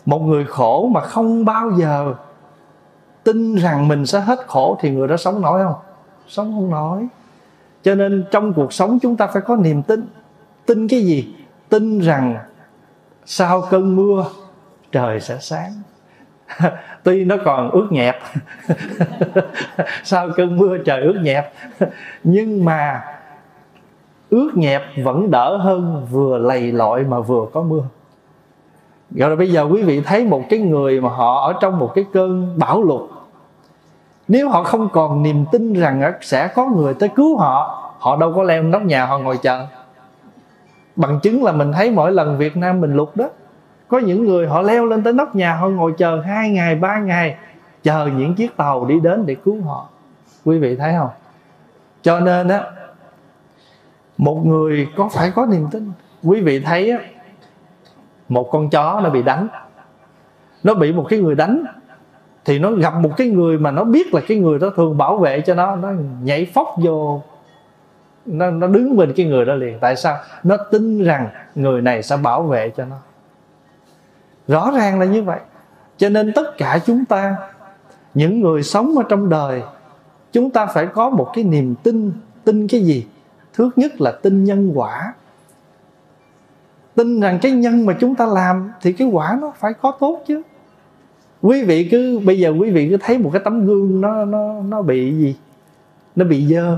Một người khổ mà không bao giờ tin rằng mình sẽ hết khổ thì người đó sống nổi không? Sống không nổi. Cho nên trong cuộc sống chúng ta phải có niềm tin. Tin cái gì? Tin rằng sau cơn mưa trời sẽ sáng. Tuy nó còn ướt nhẹp sau cơn mưa trời ướt nhẹp, nhưng mà ướt nhẹp vẫn đỡ hơn vừa lầy lội mà vừa có mưa. Rồi là bây giờ quý vị thấy một cái người mà họ ở trong một cái cơn bão lụt, nếu họ không còn niềm tin rằng sẽ có người tới cứu họ, họ đâu có leo nóc nhà họ ngồi chờ. Bằng chứng là mình thấy mỗi lần Việt Nam mình lụt đó, có những người họ leo lên tới nóc nhà, họ ngồi chờ 2 ngày 3 ngày, chờ những chiếc tàu đi đến để cứu họ. Quý vị thấy không? Cho nên á, một người phải có niềm tin. Quý vị thấy á, một con chó nó bị đánh, nó bị một cái người đánh, thì nó gặp một cái người mà nó biết là cái người đó thường bảo vệ cho nó nhảy phóc vô, nó đứng bên cái người đó liền. Tại sao? Nó tin rằng người này sẽ bảo vệ cho nó. Rõ ràng là như vậy. Cho nên tất cả chúng ta, những người sống ở trong đời, chúng ta phải có một cái niềm tin. Tin cái gì? Thứ nhất là tin nhân quả. Tin rằng cái nhân mà chúng ta làm thì cái quả nó phải có tốt chứ. Bây giờ quý vị cứ thấy một cái tấm gương nó bị gì? Nó bị dơ,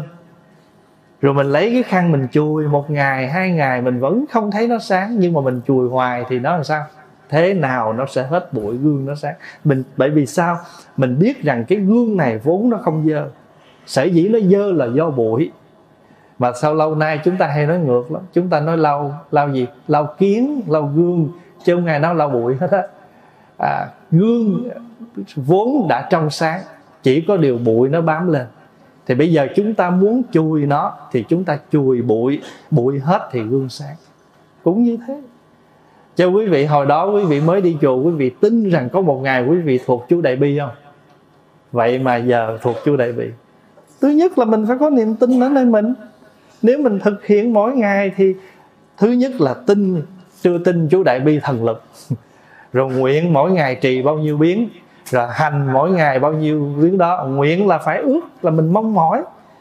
rồi mình lấy cái khăn mình chùi 1 ngày 2 ngày mình vẫn không thấy nó sáng, nhưng mà mình chùi hoài thì nó làm sao? Thế nào nó sẽ hết bụi, gương nó sáng. Bởi vì sao? Mình biết rằng cái gương này vốn nó không dơ, sở dĩ nó dơ là do bụi. Mà sau lâu nay chúng ta hay nói ngược lắm. Chúng ta nói lau gì? Lau kiến, lau gương, chứ không ngày nào lau bụi hết á. Gương vốn đã trong sáng, chỉ có điều bụi nó bám lên. Thì bây giờ chúng ta muốn chùi nó thì chúng ta chùi bụi hết thì gương sáng. Cũng như thế. Cho quý vị, hồi đó quý vị mới đi chùa, quý vị tin rằng có một ngày quý vị thuộc chú Đại Bi không? Vậy mà giờ thuộc chú Đại Bi. Thứ nhất là mình phải có niềm tin ở nơi mình. Nếu mình thực hiện mỗi ngày thì thứ nhất là chưa tin chú Đại Bi thần lực rồi nguyện mỗi ngày trì bao nhiêu biến, rồi hành mỗi ngày bao nhiêu biến đó. Nguyện là phải ước, là mình mong mỏi.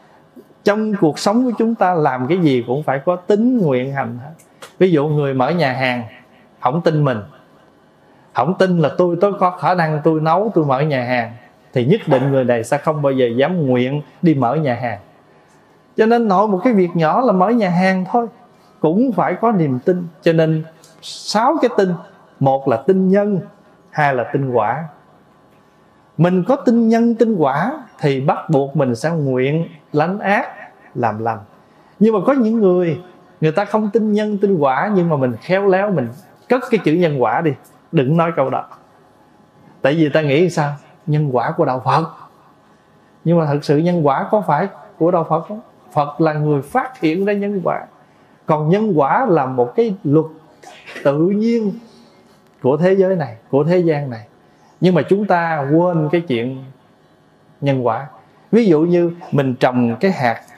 Trong cuộc sống của chúng ta làm cái gì cũng phải có tính nguyện hành hết. Ví dụ người mở nhà hàng, không tin mình, không tin là tôi có khả năng tôi nấu, tôi mở nhà hàng, thì nhất định người này sẽ không bao giờ dám nguyện đi mở nhà hàng. Cho nên nội một cái việc nhỏ là mở nhà hàng thôi cũng phải có niềm tin. Cho nên 6 cái tin. Một là tin nhân, 2 là tin quả. Mình có tin nhân tin quả thì bắt buộc mình sẽ nguyện lánh ác làm lành. Nhưng mà có những người ta không tin nhân tin quả, nhưng mà mình khéo léo mình cất cái chữ nhân quả đi, đừng nói câu đó. Tại vì ta nghĩ sao? Nhân quả của đạo Phật. Nhưng mà thật sự nhân quả có phải của đạo Phật không? Phật là người phát hiện ra nhân quả. Còn nhân quả là một cái luật tự nhiên của thế giới này, của thế gian này. Nhưng mà chúng ta quên cái chuyện nhân quả. Ví dụ như mình trồng cái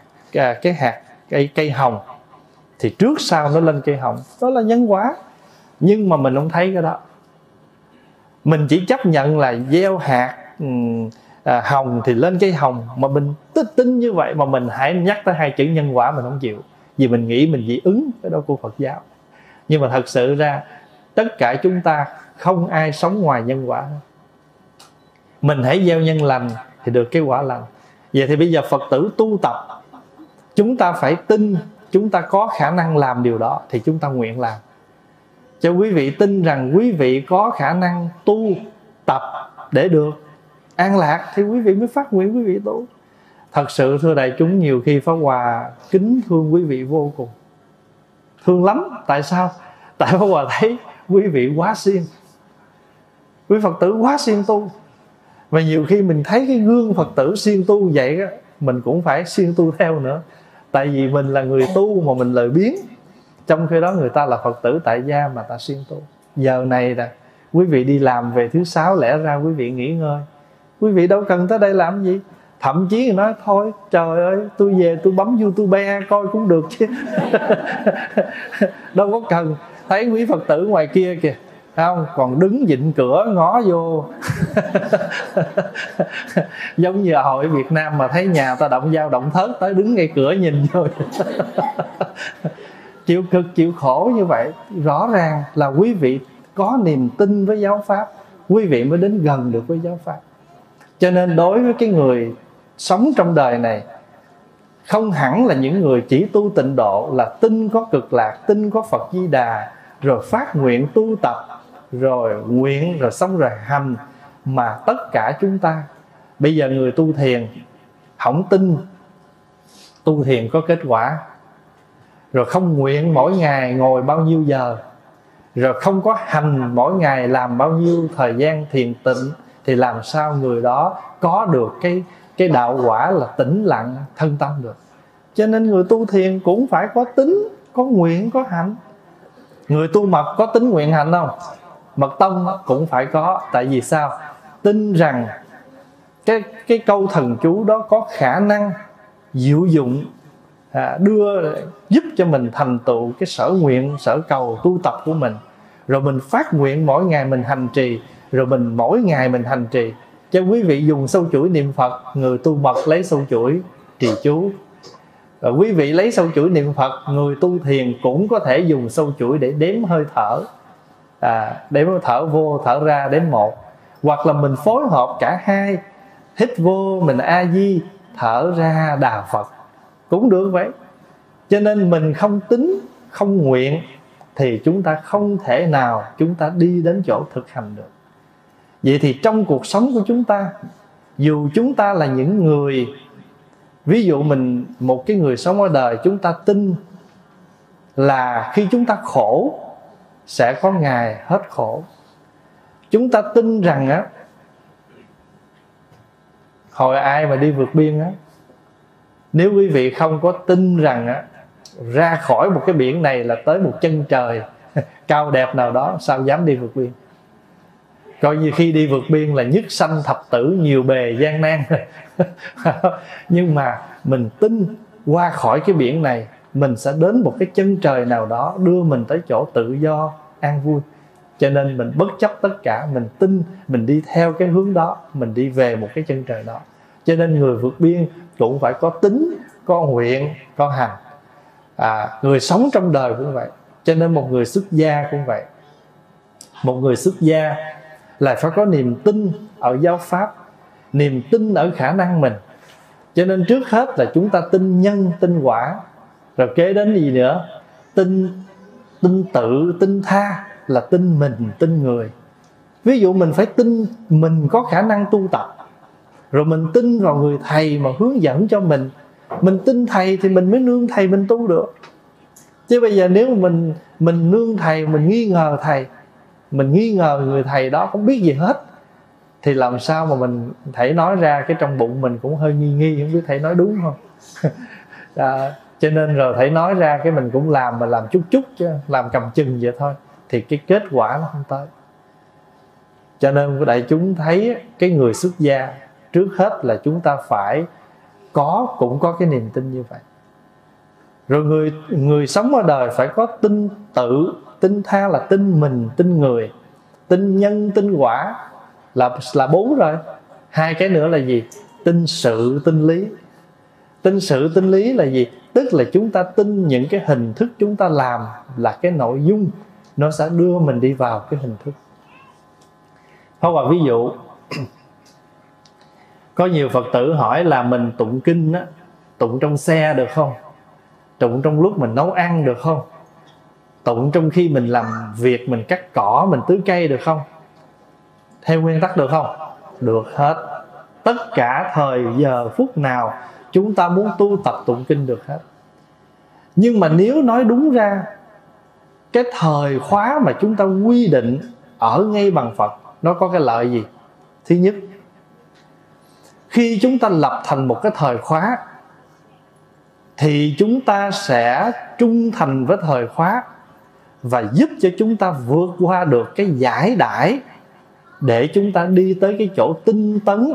hạt cây hồng, thì trước sau nó lên cây hồng, đó là nhân quả. Nhưng mà mình không thấy cái đó. Mình chỉ chấp nhận là gieo hạt hồng thì lên cây hồng. Mà mình tin như vậy mà mình hãy nhắc tới 2 chữ nhân quả mình không chịu. Vì mình nghĩ mình dị ứng cái đó của Phật giáo. Nhưng mà thật sự ra tất cả chúng ta không ai sống ngoài nhân quả. Mình hãy gieo nhân lành thì được cái quả lành. Vậy thì bây giờ Phật tử tu tập, chúng ta phải tin chúng ta có khả năng làm điều đó thì chúng ta nguyện làm. Cho quý vị tin rằng quý vị có khả năng tu tập để được an lạc thì quý vị mới phát nguyện quý vị tu. Thật sự thưa đại chúng, nhiều khi Pháp Hòa kính thương quý vị vô cùng, thương lắm. Tại sao? Tại Pháp Hòa thấy quý vị quá siêng, quý Phật tử quá siêng tu. Và nhiều khi mình thấy cái gương Phật tử siêng tu vậy đó, mình cũng phải siêng tu theo nữa. Tại vì mình là người tu mà mình lười biếng, trong khi đó người ta là Phật tử tại gia mà ta siêng tu. Giờ này nè, quý vị đi làm về thứ 6, lẽ ra quý vị nghỉ ngơi, quý vị đâu cần tới đây làm gì. Thậm chí nói thôi trời ơi, tôi về tôi bấm YouTube coi cũng được chứ đâu có cần. Thấy quý Phật tử ngoài kia kìa, không, còn đứng vịn cửa ngó vô. Giống như hồi Việt Nam mà thấy nhà ta động dao động thớt tới đứng ngay cửa nhìn vô. Chịu cực chịu khổ như vậy. Rõ ràng là quý vị có niềm tin với giáo pháp, quý vị mới đến gần được với giáo pháp. Cho nên đối với cái người sống trong đời này, không hẳn là những người chỉ tu tịnh độ là tin có cực lạc, tin có Phật Di Đà, rồi phát nguyện tu tập, rồi nguyện, rồi xong rồi hành. Mà tất cả chúng ta, bây giờ người tu thiền không tin tu thiền có kết quả, rồi không nguyện mỗi ngày ngồi bao nhiêu giờ, rồi không có hành mỗi ngày làm bao nhiêu thời gian thiền tịnh, thì làm sao người đó có được cái đạo quả là tĩnh lặng thân tâm được. Cho nên người tu thiền cũng phải có tín, có nguyện, có hành. Người tu mật có tín nguyện hành không? Mật tông cũng phải có. Tại vì sao? Tin rằng cái câu thần chú đó có khả năng diệu dụng, giúp cho mình thành tựu cái sở nguyện, sở cầu tu tập của mình. Rồi mình phát nguyện mỗi ngày mình hành trì, rồi mình mỗi ngày mình hành trì. Cho quý vị dùng sâu chuỗi niệm Phật, người tu mật lấy sâu chuỗi trì chú. Rồi quý vị lấy sâu chuỗi niệm Phật, người tu thiền cũng có thể dùng sâu chuỗi để đếm hơi thở, đếm thở vô thở ra đếm một. Hoặc là mình phối hợp cả hai, hít vô mình A Di, thở ra Đà Phật cũng được vậy. Cho nên mình không tín, không nguyện thì chúng ta không thể nào chúng ta đi đến chỗ thực hành được. Vậy thì trong cuộc sống của chúng ta, dù chúng ta là những người, ví dụ mình một cái người sống ở đời, chúng ta tin là khi chúng ta khổ sẽ có ngày hết khổ. Chúng ta tin rằng hồi ai mà đi vượt biên nếu quý vị không có tin rằng ra khỏi một cái biển này là tới một chân trời cao đẹp nào đó, sao dám đi vượt biên? Coi như khi đi vượt biên là nhất sanh thập tử, nhiều bề gian nan. Nhưng mà mình tin qua khỏi cái biển này, mình sẽ đến một cái chân trời nào đó đưa mình tới chỗ tự do, an vui. Cho nên mình bất chấp tất cả, mình tin, mình đi theo cái hướng đó, mình đi về một cái chân trời đó. Cho nên người vượt biên cũng phải có tín, có nguyện, có hành. Người sống trong đời cũng vậy. Cho nên một người xuất gia cũng vậy. Một người xuất gia là phải có niềm tin ở giáo pháp, niềm tin ở khả năng mình. Cho nên trước hết là chúng ta tin nhân, tin quả. Rồi kế đến gì nữa? Tin tự, tin tha, là tin mình, tin người. Ví dụ mình phải tin mình có khả năng tu tập, rồi mình tin vào người thầy mà hướng dẫn cho mình. Mình tin thầy thì mình mới nương thầy mình tu được. Chứ bây giờ nếu mình nương thầy, mình nghi ngờ thầy, mình nghi ngờ người thầy đó không biết gì hết, thì làm sao mà mình thầy nói ra cái trong bụng mình cũng hơi nghi nghi, không biết thầy nói đúng không. Cho nên rồi thầy nói ra cái mình cũng làm, mà làm chút chút chứ, làm cầm chừng vậy thôi, thì cái kết quả nó không tới. Cho nên đại chúng thấy cái người xuất gia, trước hết là chúng ta phải cũng có cái niềm tin như vậy. Rồi người sống ở đời phải có tin tự, tin tha là tin mình, tin người. Tin nhân, tin quả là 4 rồi. 2 cái nữa là gì? Tin sự, tin lý. Tin sự, tin lý là gì? Tức là chúng ta tin những cái hình thức chúng ta làm là cái nội dung, nó sẽ đưa mình đi vào cái hình thức. Hoặc ví dụ có nhiều Phật tử hỏi là mình tụng kinh tụng trong xe được không? Tụng trong lúc mình nấu ăn được không? Tụng trong khi mình làm việc, mình cắt cỏ, mình tưới cây được không? Theo nguyên tắc được không? Được hết. Tất cả thời giờ phút nào chúng ta muốn tu tập tụng kinh được hết. Nhưng mà nếu nói đúng ra, cái thời khóa mà chúng ta quy định ở ngay bằng Phật, nó có cái lợi gì? Thứ nhất, khi chúng ta lập thành một cái thời khóa thì chúng ta sẽ trung thành với thời khóa và giúp cho chúng ta vượt qua được cái giải đãi để chúng ta đi tới cái chỗ tinh tấn.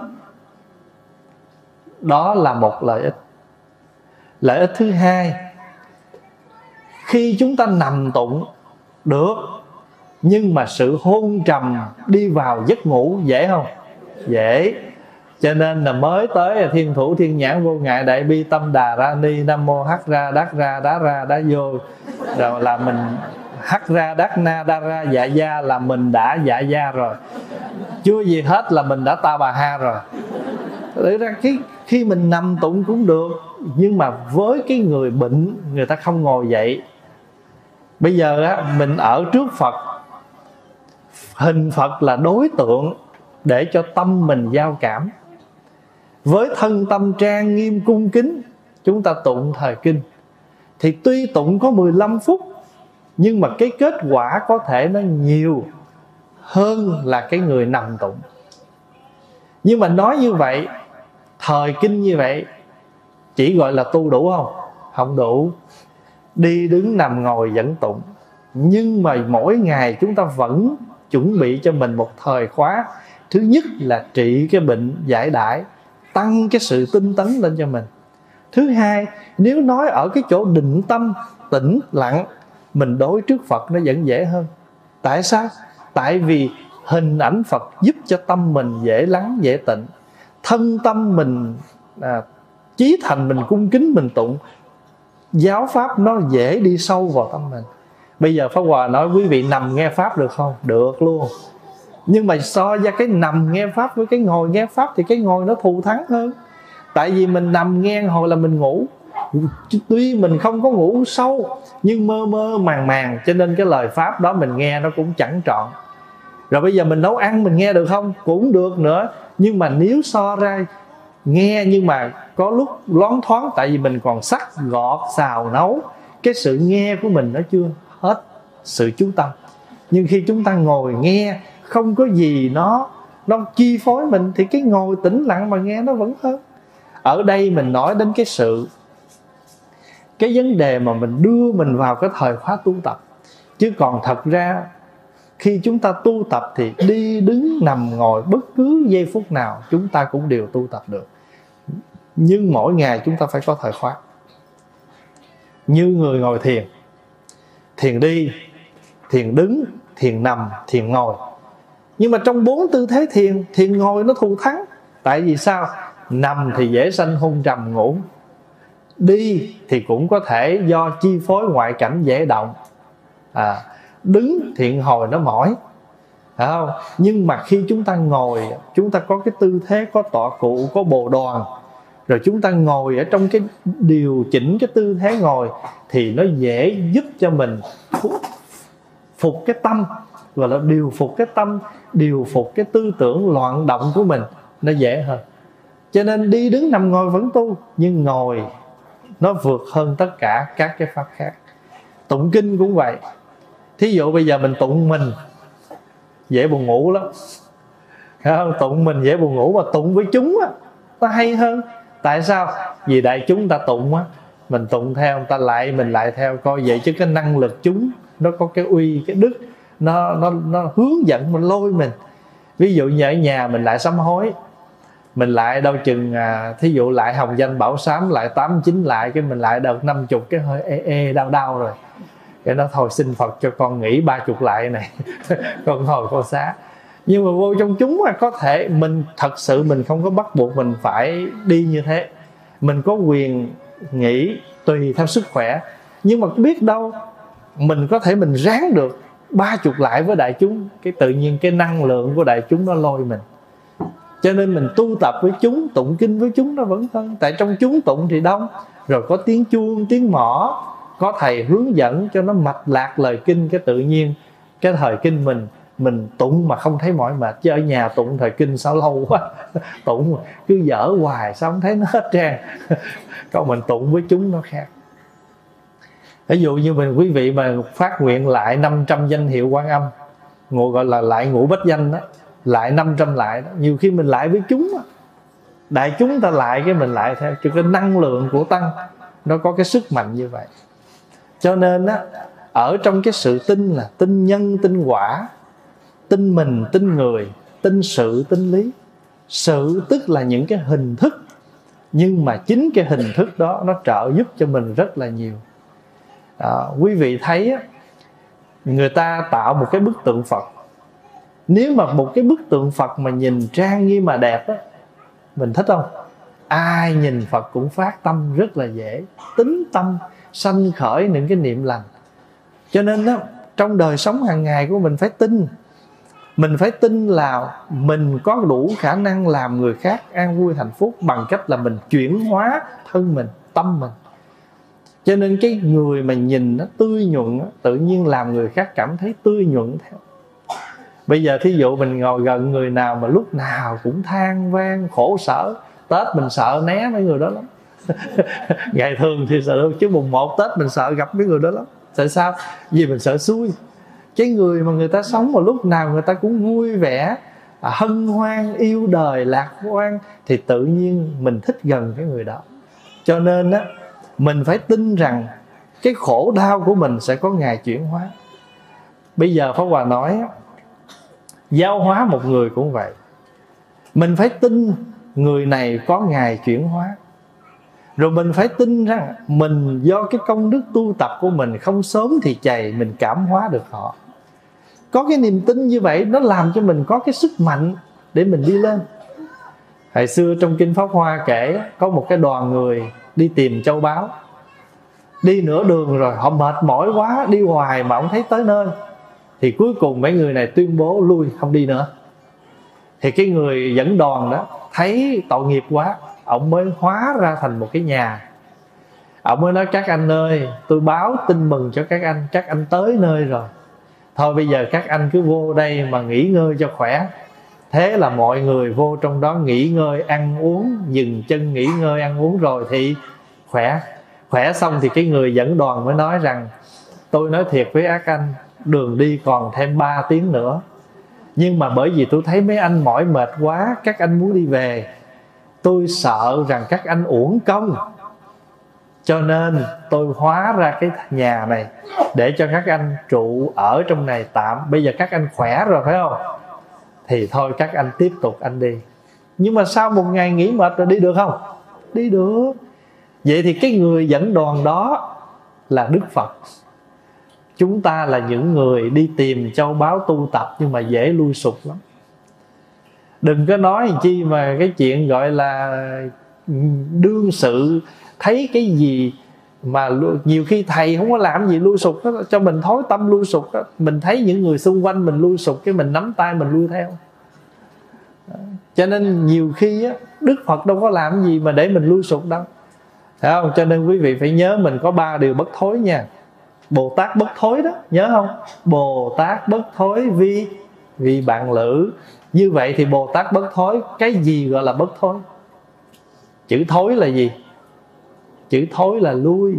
Đó là một lợi ích. Lợi ích thứ hai, khi chúng ta nằm tụng được Nhưng mà sự hôn trầm đi vào giấc ngủ dễ không? Dễ. Cho nên là mới tới Thiên Thủ Thiên Nhãn Vô Ngại Đại Bi Tâm Đà Ra Ni Nam Mô Hắc Ra Đắc Ra Đá Ra Đá Vô, rồi là mình Hắc Ra Đắc Na Đa Ra Dạ Gia là mình đã dạ gia rồi, chưa gì hết là mình đã Ta Bà Ha rồi. Thực ra khi mình nằm tụng cũng được, nhưng mà với cái người bệnh, người ta không ngồi dậy. Bây giờ á, mình ở trước Phật, hình Phật là đối tượng để cho tâm mình giao cảm. Với thân tâm trang nghiêm cung kính, chúng ta tụng thời kinh thì tuy tụng có 15 phút, nhưng mà cái kết quả có thể nó nhiều hơn là cái người nằm tụng. Nhưng mà nói như vậy, thời kinh như vậy chỉ gọi là tu đủ không? Không đủ. Đi đứng nằm ngồi vẫn tụng. Nhưng mà mỗi ngày chúng ta vẫn chuẩn bị cho mình một thời khóa. Thứ nhất là trị cái bệnh giải đãi, tăng cái sự tinh tấn lên cho mình. Thứ hai, nếu nói ở cái chỗ định tâm, tĩnh lặng, mình đối trước Phật nó vẫn dễ hơn. Tại sao? Tại vì hình ảnh Phật giúp cho tâm mình dễ lắng, dễ tịnh. Thân tâm mình chí thành, mình cung kính, mình tụng, giáo pháp nó dễ đi sâu vào tâm mình. Bây giờ Pháp Hòa nói quý vị nằm nghe pháp được không? Được luôn. Nhưng mà so ra cái nằm nghe pháp với cái ngồi nghe pháp thì cái ngồi nó thù thắng hơn. Tại vì mình nằm nghe hồi là mình ngủ, tuy mình không có ngủ sâu nhưng mơ mơ màng màng, cho nên cái lời pháp đó mình nghe nó cũng chẳng trọn. Rồi bây giờ mình nấu ăn mình nghe được không? Cũng được nữa. Nhưng mà nếu so ra nghe nhưng mà có lúc loáng thoáng, tại vì mình còn sắc gọt xào nấu, cái sự nghe của mình nó chưa hết sự chú tâm. Nhưng khi chúng ta ngồi nghe không có gì nó chi phối mình, thì cái ngồi tĩnh lặng mà nghe nó vẫn hơn. Ở đây mình nói đến cái vấn đề mà mình đưa mình vào cái thời khóa tu tập. Chứ còn thật ra khi chúng ta tu tập thì đi đứng nằm ngồi bất cứ giây phút nào chúng ta cũng đều tu tập được. Nhưng mỗi ngày chúng ta phải có thời khóa. Như người ngồi thiền, thiền đi, thiền đứng, thiền nằm, thiền ngồi. Nhưng mà trong 4 tư thế thiền, thiền ngồi nó thù thắng. Tại vì sao? Nằm thì dễ sanh hôn trầm ngủ, đi thì cũng có thể do chi phối ngoại cảnh dễ động, đứng thiện hồi nó mỏi, phải không? Nhưng mà khi chúng ta ngồi, chúng ta có cái tư thế, có tọa cụ, có bồ đoàn, rồi chúng ta ngồi ở trong cái điều chỉnh cái tư thế ngồi, thì nó dễ giúp cho mình phục cái tâm, gọi là điều phục cái tâm, điều phục cái tư tưởng loạn động của mình, nó dễ hơn. Cho nên đi đứng nằm ngồi vẫn tu, nhưng ngồi nó vượt hơn tất cả các cái pháp khác. Tụng kinh cũng vậy. Thí dụ bây giờ mình tụng mình dễ buồn ngủ lắm, không? Tụng mình dễ buồn ngủ, mà tụng với chúng á nó hay hơn. Tại sao? Vì đại chúng ta tụng á, mình tụng theo người ta lại, mình lại theo, coi vậy chứ cái năng lực chúng nó có cái uy, cái đức, nó hướng dẫn mình, lôi mình. Ví dụ như ở nhà mình lại sám hối, mình lại đâu chừng thí dụ lại hồng danh bảo sám lại 8-9 lại, cái mình lại đợt 50 cái hơi đau rồi, cái nó thôi xin Phật cho con nghỉ 30 lại này con hồi con xá. Nhưng mà vô trong chúng mà có thể mình thật sự mình không có bắt buộc mình phải đi như thế, mình có quyền nghỉ tùy theo sức khỏe. Nhưng mà biết đâu mình có thể mình ráng được 30 lại với đại chúng, cái tự nhiên cái năng lượng của đại chúng nó lôi mình. Cho nên mình tu tập với chúng, tụng kinh với chúng nó vẫn hơn. Tại trong chúng tụng thì đông, rồi có tiếng chuông, tiếng mõ, có thầy hướng dẫn cho nó mạch lạc lời kinh, cái tự nhiên cái thời kinh mình tụng mà không thấy mỏi mệt. Chứ ở nhà tụng thời kinh sao lâu quá tụng cứ dở hoài sao không thấy nó hết trơn còn mình tụng với chúng nó khác. Ví dụ như quý vị mà phát nguyện lại 500 danh hiệu Quan Âm, gọi là lại ngũ bách danh đó, lại 500 lại đó. Nhiều khi mình lại với chúng đó, đại chúng ta lại cái mình lại theo, cho cái năng lượng của tăng nó có cái sức mạnh như vậy. Cho nên á, ở trong cái sự tin là tin nhân, tin quả, tin mình, tin người, tin sự, tin lý. Sự tức là những cái hình thức, nhưng mà chính cái hình thức đó nó trợ giúp cho mình rất là nhiều. Quý vị thấy á, người ta tạo một cái bức tượng Phật. Nếu mà một cái bức tượng Phật mà nhìn trang nghiêm mà đẹp á, mình thích không? Ai nhìn Phật cũng phát tâm rất là dễ, tính tâm sanh khởi những cái niệm lành. Cho nên đó, trong đời sống hàng ngày của mình phải tin. Mình phải tin là mình có đủ khả năng làm người khác an vui hạnh phúc bằng cách là mình chuyển hóa thân mình, tâm mình. Cho nên cái người mà nhìn nó tươi nhuận, tự nhiên làm người khác cảm thấy tươi nhuận theo. Bây giờ thí dụ mình ngồi gần người nào mà lúc nào cũng than vang khổ sở, Tết mình sợ né mấy người đó lắm. Ngày thường thì sợ được, chứ mùng 1 Tết mình sợ gặp mấy người đó lắm. Tại sao? Vì mình sợ xui. Cái người mà người ta sống mà lúc nào người ta cũng vui vẻ, hân hoan, yêu đời, lạc quan, thì tự nhiên mình thích gần cái người đó. Cho nên á, mình phải tin rằng cái khổ đau của mình sẽ có ngày chuyển hóa. Bây giờ Pháp Hòa nói, giáo hóa một người cũng vậy. Mình phải tin người này có ngày chuyển hóa. Rồi mình phải tin rằng mình do cái công đức tu tập của mình không sớm thì chày, mình cảm hóa được họ. Có cái niềm tin như vậy, nó làm cho mình có cái sức mạnh để mình đi lên. Hồi xưa trong Kinh Pháp Hoa kể, có một cái đoàn người đi tìm châu báu. Đi nửa đường rồi họ mệt mỏi quá, đi hoài mà không thấy tới nơi. Thì cuối cùng mấy người này tuyên bố lui, không đi nữa. Thì cái người dẫn đoàn đó thấy tội nghiệp quá, ông mới hóa ra thành một cái nhà. Ông mới nói, các anh ơi, tôi báo tin mừng cho các anh tới nơi rồi. Thôi bây giờ các anh cứ vô đây mà nghỉ ngơi cho khỏe. Thế là mọi người vô trong đó nghỉ ngơi, ăn uống, dừng chân nghỉ ngơi, ăn uống rồi thì khỏe. Khỏe xong thì cái người dẫn đoàn mới nói rằng, tôi nói thiệt với các anh, đường đi còn thêm 3 tiếng nữa. Nhưng mà bởi vì tôi thấy mấy anh mỏi mệt quá, các anh muốn đi về, tôi sợ rằng các anh uổng công, cho nên tôi hóa ra cái nhà này để cho các anh trụ ở trong này tạm. Bây giờ các anh khỏe rồi phải không? Thì thôi các anh tiếp tục anh đi. Nhưng mà sau một ngày nghỉ mệt rồi đi được không? Đi được. Vậy thì cái người dẫn đoàn đó là Đức Phật. Chúng ta là những người đi tìm châu báu tu tập, nhưng mà dễ lui sụp lắm. Đừng có nói chi mà cái chuyện gọi là đương sự, thấy cái gì mà nhiều khi thầy không có làm gì lui sụp đó, cho mình thối tâm lui sụp đó. Mình thấy những người xung quanh mình lui sụp, cái mình nắm tay mình lui theo. Cho nên nhiều khi á, Đức Phật đâu có làm gì mà để mình lui sụp đâu, phải không? Cho nên quý vị phải nhớ mình có 3 điều bất thối nha. Bồ Tát bất thối đó, nhớ không? Bồ Tát bất thối vì bạn lữ. Như vậy thì Bồ Tát bất thối, cái gì gọi là bất thối? Chữ thối là gì? Chữ thối là lui.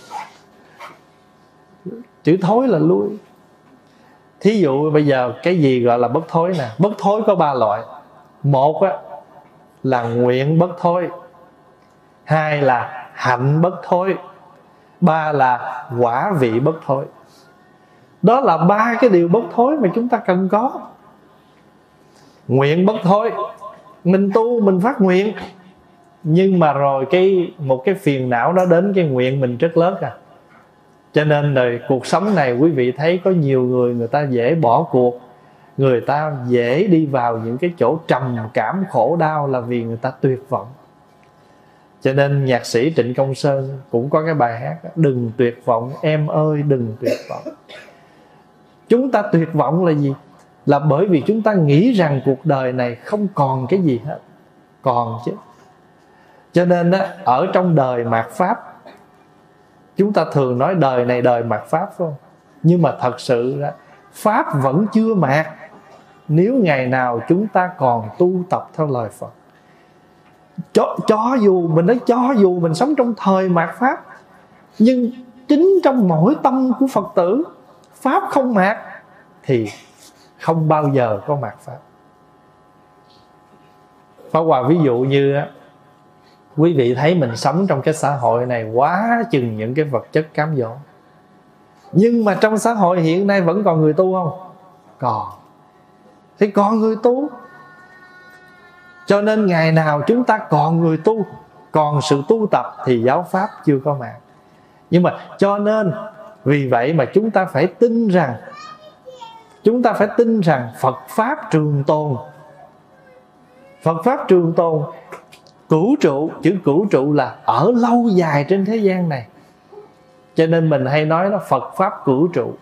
Chữ thối là lui. Thí dụ bây giờ cái gì gọi là bất thối nè? Bất thối có 3 loại. Một á, là nguyện bất thối. 2 là hạnh bất thối. 3 là quả vị bất thối. Đó là 3 cái điều bất thối mà chúng ta cần có. Nguyện bất thối, mình tu mình phát nguyện, nhưng mà rồi một cái phiền não đó đến, cái nguyện mình rất lớn à. Cho nên rồi cuộc sống này quý vị thấy có nhiều người ta dễ bỏ cuộc, người ta dễ đi vào những cái chỗ trầm cảm khổ đau là vì người ta tuyệt vọng. Cho nên nhạc sĩ Trịnh Công Sơn cũng có cái bài hát, đừng tuyệt vọng em ơi đừng tuyệt vọng. Chúng ta tuyệt vọng là gì? Là bởi vì chúng ta nghĩ rằng cuộc đời này không còn cái gì hết. Còn chứ. Cho nên á, ở trong đời mạt Pháp, chúng ta thường nói đời này đời mạt Pháp phải không? Nhưng mà thật sự là Pháp vẫn chưa mạt, nếu ngày nào chúng ta còn tu tập theo lời Phật. Cho dù mình sống trong thời mạt Pháp, nhưng chính trong mỗi tâm của Phật tử, Pháp không mạt thì không bao giờ có mạt Pháp. Pháp Hòa ví dụ như quý vị thấy mình sống trong cái xã hội này quá chừng những cái vật chất cám dỗ, nhưng mà trong xã hội hiện nay vẫn còn người tu không? Còn. Thì còn người tu. Cho nên ngày nào chúng ta còn người tu, còn sự tu tập thì giáo pháp chưa có mạt. Nhưng mà cho nên Vì vậy mà chúng ta phải tin rằng Phật Pháp trường tồn. Phật Pháp trường tồn, cửu trụ, chữ cửu trụ là ở lâu dài trên thế gian này. Cho nên mình hay nói nó Phật Pháp cửu trụ.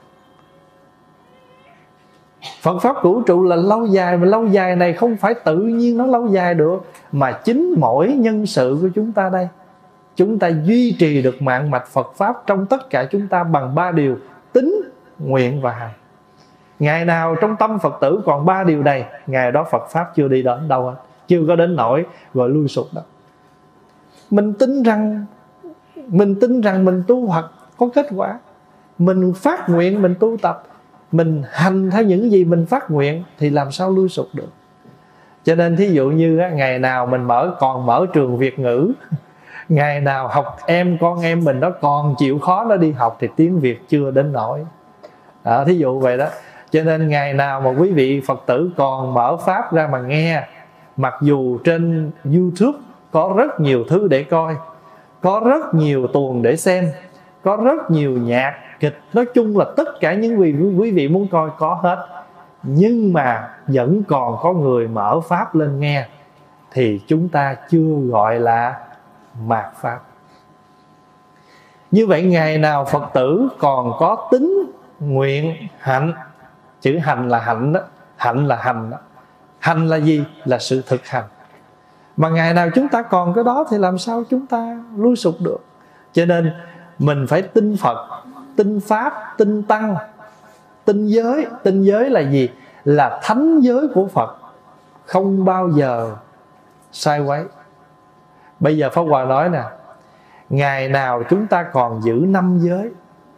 Phật Pháp cửu trụ là lâu dài, mà lâu dài này không phải tự nhiên nó lâu dài được, mà chính mỗi nhân sự của chúng ta đây, chúng ta duy trì được mạng mạch Phật Pháp trong tất cả chúng ta bằng 3 điều: tín, nguyện và hành. Ngày nào trong tâm Phật tử còn 3 điều này, ngày đó Phật Pháp chưa đi đến đâu hết, chưa có đến nỗi gọi lui sụp đâu. Mình tin rằng mình tu Phật có kết quả, mình phát nguyện mình tu tập, mình hành theo những gì mình phát nguyện, thì làm sao lui sụp được. Cho nên thí dụ như ngày nào mình còn mở trường Việt ngữ, ngày nào con em mình nó còn chịu khó nó đi học, thì tiếng Việt chưa đến nỗi. Thí dụ vậy đó. Cho nên ngày nào mà quý vị Phật tử còn mở Pháp ra mà nghe, mặc dù trên YouTube có rất nhiều thứ để coi, có rất nhiều tuồng để xem, có rất nhiều nhạc, kịch, nói chung là tất cả những quý vị muốn coi có hết, nhưng mà vẫn còn có người mở Pháp lên nghe, thì chúng ta chưa gọi là mạt Pháp. Như vậy ngày nào Phật tử còn có tín, nguyện, hạnh, chữ hành là hạnh đó, hạnh là hành đó. Hành là gì? Là sự thực hành. Mà ngày nào chúng ta còn cái đó thì làm sao chúng ta lui sụp được. Cho nên mình phải tin Phật, tin Pháp, tin Tăng, tin giới. Tin giới là gì? Là thánh giới của Phật, không bao giờ sai quấy. Bây giờ Pháp Hòa nói nè, ngày nào chúng ta còn giữ 5 giới,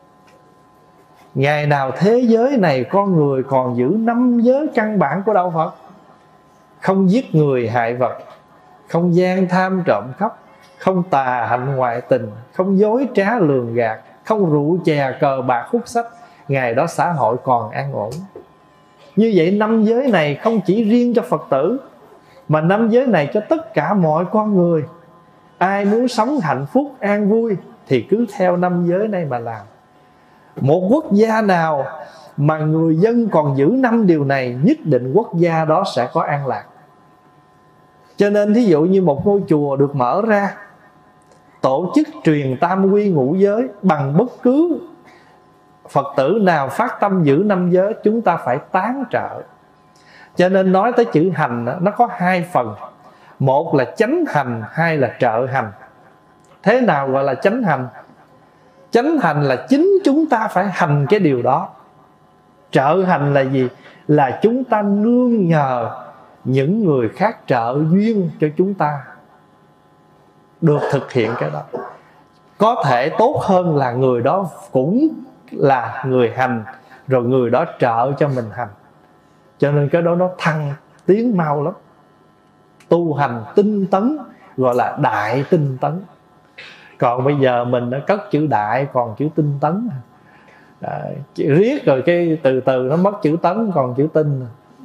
ngày nào thế giới này con người còn giữ 5 giới căn bản của Đạo Phật: không giết người hại vật, không gian tham trộm cắp, không tà hạnh ngoại tình, không dối trá lường gạt, không rượu chè cờ bạc hút sách, ngày đó xã hội còn an ổn. Như vậy 5 giới này không chỉ riêng cho Phật tử, mà 5 giới này cho tất cả mọi con người. Ai muốn sống hạnh phúc an vui thì cứ theo 5 giới này mà làm. Một quốc gia nào mà người dân còn giữ 5 điều này, nhất định quốc gia đó sẽ có an lạc. Cho nên thí dụ như một ngôi chùa được mở ra, tổ chức truyền tam quy ngũ giới, bằng bất cứ Phật tử nào phát tâm giữ 5 giới, chúng ta phải tán trợ. Cho nên nói tới chữ hành, nó có 2 phần: một là chánh hành, 2 là trợ hành. Thế nào gọi là chánh hành? Chánh hành là chính chúng ta phải hành cái điều đó. Trợ hành là gì? Là chúng ta nương nhờ những người khác trợ duyên cho chúng ta được thực hiện cái đó. Có thể tốt hơn là người đó cũng là người hành, rồi người đó trợ cho mình hành. Cho nên cái đó nó thăng tiến mau lắm. Tu hành tinh tấn gọi là đại tinh tấn. Còn bây giờ mình đã cất chữ đại còn chữ tinh tấn. Riết rồi cái từ từ nó mất chữ tấn còn chữ tinh.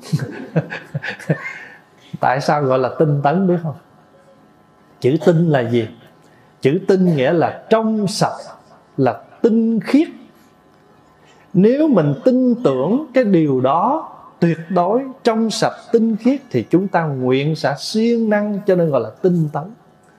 Tại sao gọi là tinh tấn biết không? Chữ tinh là gì? Chữ tinh nghĩa là trong sạch, là tinh khiết. Nếu mình tin tưởng cái điều đó tuyệt đối trong sạch tinh khiết, thì chúng ta nguyện sẽ siêng năng, cho nên gọi là tinh tấn.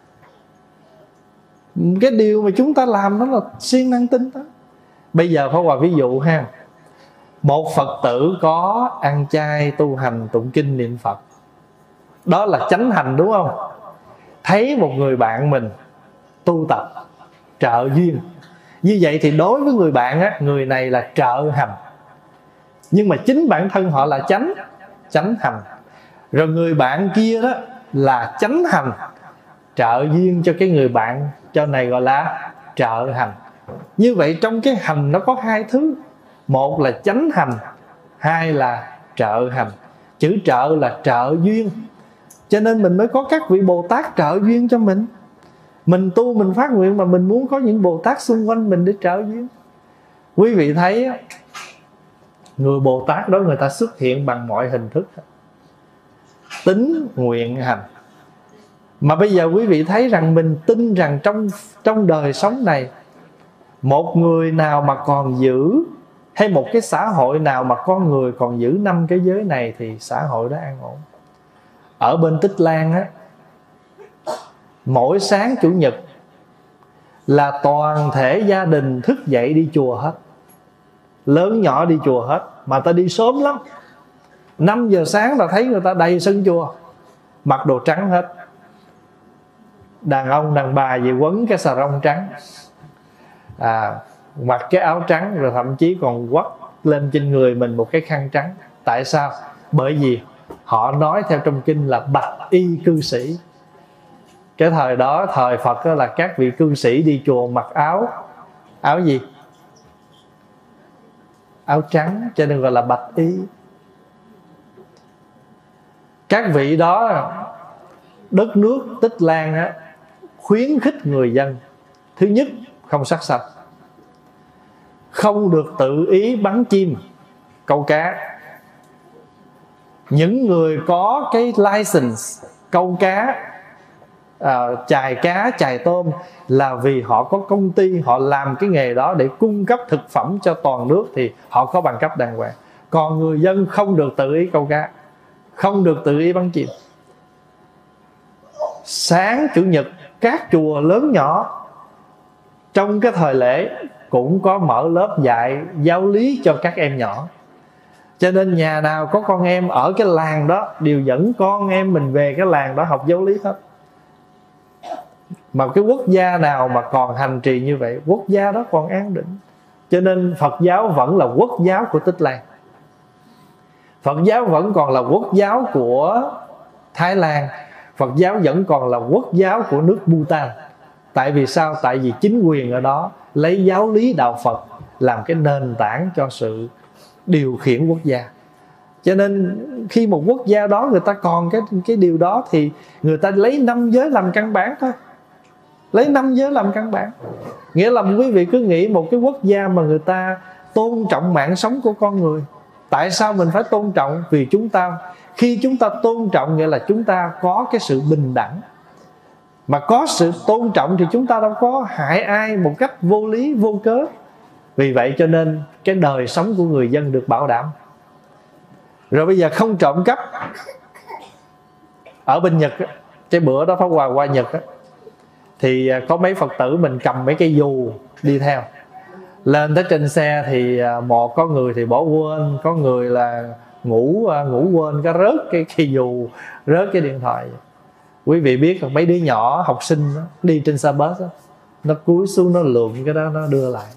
Cái điều mà chúng ta làm đó là siêng năng tinh tấn. Bây giờ Pháp Hòa ví dụ ha, một Phật tử có ăn chay, tu hành, tụng kinh, niệm Phật, đó là chánh hành đúng không? Thấy một người bạn mình tu tập, trợ duyên, như vậy thì đối với người bạn á, người này là trợ hành. Nhưng mà chính bản thân họ là chánh hành. Rồi người bạn kia đó là chánh hành, trợ duyên cho cái người bạn cho này gọi là trợ hành. Như vậy trong cái hành nó có 2 thứ: một là chánh hành, 2 là trợ hành. Chữ trợ là trợ duyên. Cho nên mình mới có các vị Bồ Tát trợ duyên cho mình. Mình tu, mình phát nguyện mà mình muốn có những Bồ Tát xung quanh mình để trợ duyên. Quý vị thấy người Bồ Tát đó người ta xuất hiện bằng mọi hình thức: tín, nguyện, hành. Mà bây giờ quý vị thấy rằng mình tin rằng trong đời sống này Một người nào mà còn giữ, hay một cái xã hội nào mà con người còn giữ 5 cái giới này thì xã hội đó an ổn. Ở bên Tích Lan á, mỗi sáng Chủ nhật là toàn thể gia đình thức dậy đi chùa hết, lớn nhỏ đi chùa hết. Mà ta đi sớm lắm, 5 giờ sáng là thấy người ta đầy sân chùa, mặc đồ trắng hết. Đàn ông đàn bà gì quấn cái xà rông trắng, mặc cái áo trắng, rồi thậm chí còn quắt lên trên người mình một cái khăn trắng. Tại sao? Bởi vì họ nói theo trong kinh là bạch y cư sĩ. Cái thời đó, thời Phật đó, là các vị cư sĩ đi chùa mặc áo gì? Áo trắng, cho nên gọi là bạch y. Các vị đó, đất nước Tích Lan á, khuyến khích người dân: thứ nhất, không sát sanh, không được tự ý bắn chim, câu cá. Những người có cái license câu cá, chài cá, chài tôm là vì họ có công ty, họ làm cái nghề đó để cung cấp thực phẩm cho toàn nước, thì họ có bằng cấp đàng hoàng. Còn người dân không được tự ý câu cá, không được tự ý bắn chim. Sáng Chủ nhật, các chùa lớn nhỏ trong cái thời lễ cũng có mở lớp dạy giáo lý cho các em nhỏ. Cho nên nhà nào có con em ở cái làng đó đều dẫn con em mình về cái làng đó học giáo lý hết. Mà cái quốc gia nào mà còn hành trì như vậy, quốc gia đó còn an định. Cho nên Phật giáo vẫn là quốc giáo của Tích Lan, Phật giáo vẫn còn là quốc giáo của Thái Lan, Phật giáo vẫn còn là quốc giáo của nước Bhutan. Tại vì sao? Tại vì chính quyền ở đó lấy giáo lý đạo Phật làm cái nền tảng cho sự điều khiển quốc gia. Cho nên khi một quốc gia đó người ta còn cái điều đó thì người ta lấy 5 giới làm căn bản thôi. Lấy 5 giới làm căn bản. Nghĩa là quý vị cứ nghĩ một cái quốc gia mà người ta tôn trọng mạng sống của con người. Tại sao mình phải tôn trọng? Vì khi chúng ta tôn trọng nghĩa là chúng ta có cái sự bình đẳng. Mà có sự tôn trọng thì chúng ta đâu có hại ai một cách vô lý, vô cớ. Vì vậy cho nên cái đời sống của người dân được bảo đảm. Rồi bây giờ không trộm cắp. Ở bên Nhật, cái bữa đó Pháp Hòa qua Nhật thì có mấy Phật tử mình cầm mấy cái dù đi theo. Lên tới trên xe thì có người thì bỏ quên, có người là ngủ quên cái rớt cái dù, rớt cái điện thoại. Quý vị biết mấy đứa nhỏ học sinh đó, đi trên xe bus đó, nó cúi xuống nó lượm cái đó, nó đưa lại.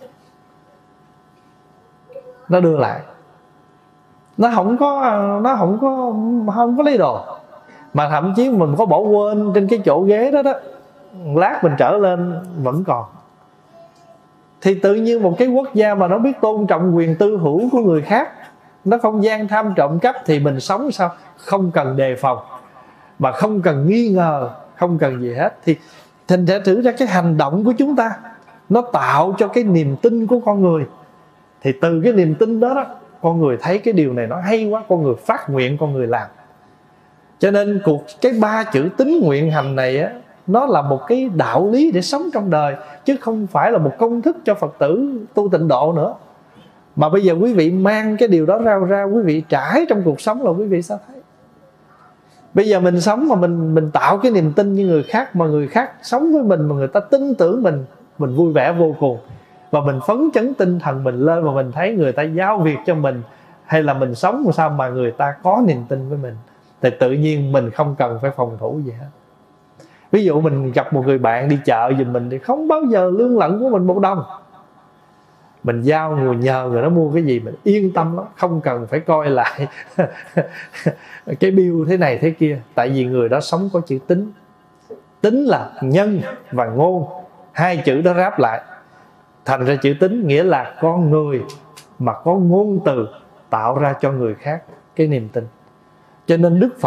Nó không có lấy đồ. Mà thậm chí mình có bỏ quên trên cái chỗ ghế đó, lát mình trở lên vẫn còn. Thì tự nhiên một cái quốc gia mà nó biết tôn trọng quyền tư hữu của người khác, nó không gian tham trộm cắp, thì mình sống sao? Không cần đề phòng, mà không cần nghi ngờ, không cần gì hết. Thì thành ra thử ra cái hành động của chúng ta nó tạo cho cái niềm tin của con người. Thì từ cái niềm tin đó, con người thấy cái điều này nó hay quá, con người phát nguyện, con người làm. Cho nên cái 3 chữ tín nguyện hành này á, nó là một cái đạo lý để sống trong đời, chứ không phải là một công thức cho Phật tử tu tịnh độ nữa. Mà bây giờ quý vị mang cái điều đó ra quý vị trải trong cuộc sống là quý vị sao thấy? Bây giờ mình sống mà mình tạo cái niềm tin như người khác, mà người khác sống với mình mà người ta tin tưởng mình vui vẻ vô cùng. Và mình phấn chấn tinh thần mình lên, và mình thấy người ta giao việc cho mình, hay là mình sống làm sao mà người ta có niềm tin với mình, thì tự nhiên mình không cần phải phòng thủ gì hết. Ví dụ mình gặp một người bạn đi chợ giùm mình thì không bao giờ lương lận của mình 1 đồng. Mình giao người, nhờ người đó mua cái gì mình yên tâm lắm, không cần phải coi lại cái bill thế này thế kia. Tại vì người đó sống có chữ tín. Tín là nhân và ngôn, 2 chữ đó ráp lại thành ra chữ tín, nghĩa là con người mà có ngôn từ tạo ra cho người khác cái niềm tin. Cho nên Đức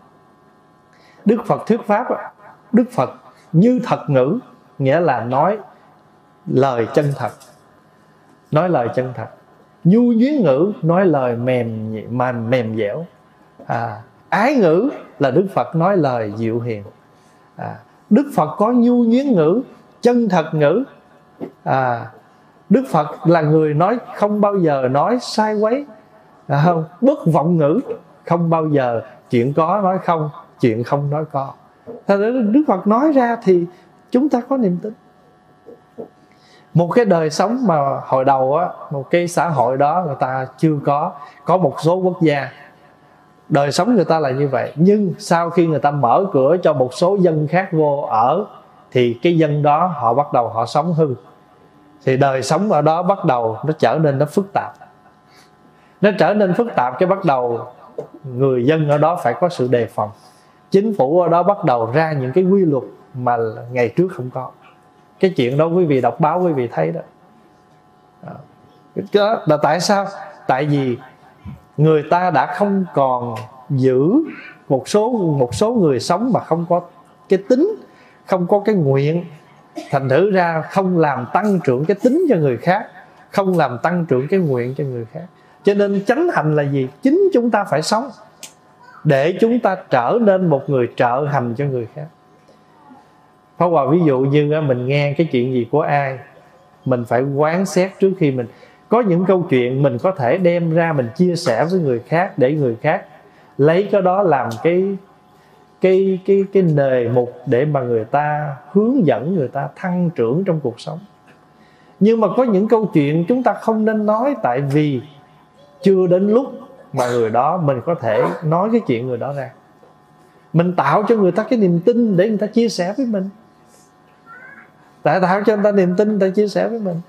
Phật thuyết pháp, Đức Phật như thật ngữ, nghĩa là nói lời chân thật. Nói lời chân thật. Nhu nhuyến ngữ, nói lời mềm dẻo. Ái ngữ là Đức Phật nói lời dịu hiền. Đức Phật có nhu nhuyến ngữ, chân thật ngữ. Đức Phật là người nói không bao giờ nói sai quấy, không, bất vọng ngữ, không bao giờ chuyện có nói không, chuyện không nói có. Thật ra Đức Phật nói ra thì chúng ta có niềm tin. Một cái đời sống mà hồi đầu á, một cái xã hội đó người ta chưa có một số quốc gia đời sống người ta là như vậy. Nhưng sau khi người ta mở cửa cho một số dân khác vô ở, thì cái dân đó họ bắt đầu họ sống hư, thì đời sống ở đó bắt đầu nó trở nên nó phức tạp. Nó trở nên phức tạp, cái bắt đầu người dân ở đó phải có sự đề phòng. Chính phủ ở đó bắt đầu ra những cái quy luật mà ngày trước không có. Cái chuyện đó quý vị đọc báo quý vị thấy đó. Đó là tại sao? Tại vì người ta đã không còn giữ một số người sống mà không có cái tính, không có cái nguyện, thành thử ra không làm tăng trưởng cái tính cho người khác, không làm tăng trưởng cái nguyện cho người khác. Cho nên chánh hành là gì? Chính chúng ta phải sống để chúng ta trở nên một người trợ hành cho người khác. Pháp Hòa ví dụ như mình nghe cái chuyện gì của ai, mình phải quán xét trước khi mình. Có những câu chuyện mình có thể đem ra mình chia sẻ với người khác, để người khác lấy cái đó làm cái đề mục để mà người ta hướng dẫn, người ta thăng trưởng trong cuộc sống. Nhưng mà có những câu chuyện chúng ta không nên nói, tại vì chưa đến lúc mà người đó mình có thể nói cái chuyện người đó ra. Mình tạo cho người ta cái niềm tin để người ta chia sẻ với mình. Tạo cho người ta niềm tin, người ta chia sẻ với mình.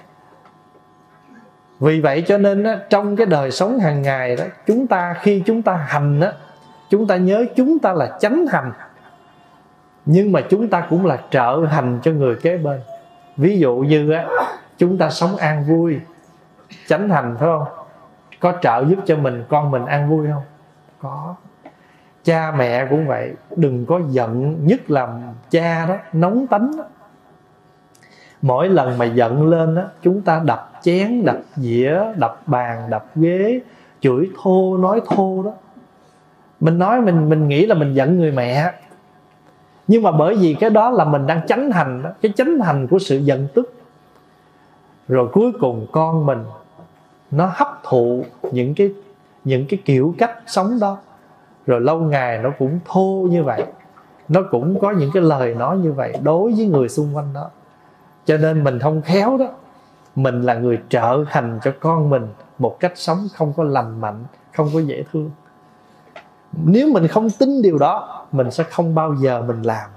Vì vậy cho nên trong cái đời sống hàng ngày đó, chúng ta khi chúng ta hành đó, chúng ta nhớ chúng ta là chánh hành, nhưng mà chúng ta cũng là trợ hành cho người kế bên. Ví dụ như chúng ta sống an vui, chánh hành phải không? Có trợ giúp cho con mình an vui không? Có. Cha mẹ cũng vậy, đừng có giận, nhất là cha đó, nóng tánh đó. Mỗi lần mà giận lên đó, chúng ta đập chén, đập dĩa, đập bàn, đập ghế, chửi thô, nói thô đó. Mình nói mình nghĩ là mình giận người mẹ, nhưng mà bởi vì cái đó là mình đang chánh hành đó, cái chánh hành của sự giận tức. Rồi cuối cùng con mình nó hấp thụ những cái kiểu cách sống đó, rồi lâu ngày nó cũng thô như vậy, nó cũng có những cái lời nói như vậy đối với người xung quanh đó. Cho nên mình không khéo đó, mình là người trợ hành cho con mình một cách sống không có lành mạnh, không có dễ thương. Nếu mình không tin điều đó, mình sẽ không bao giờ mình làm.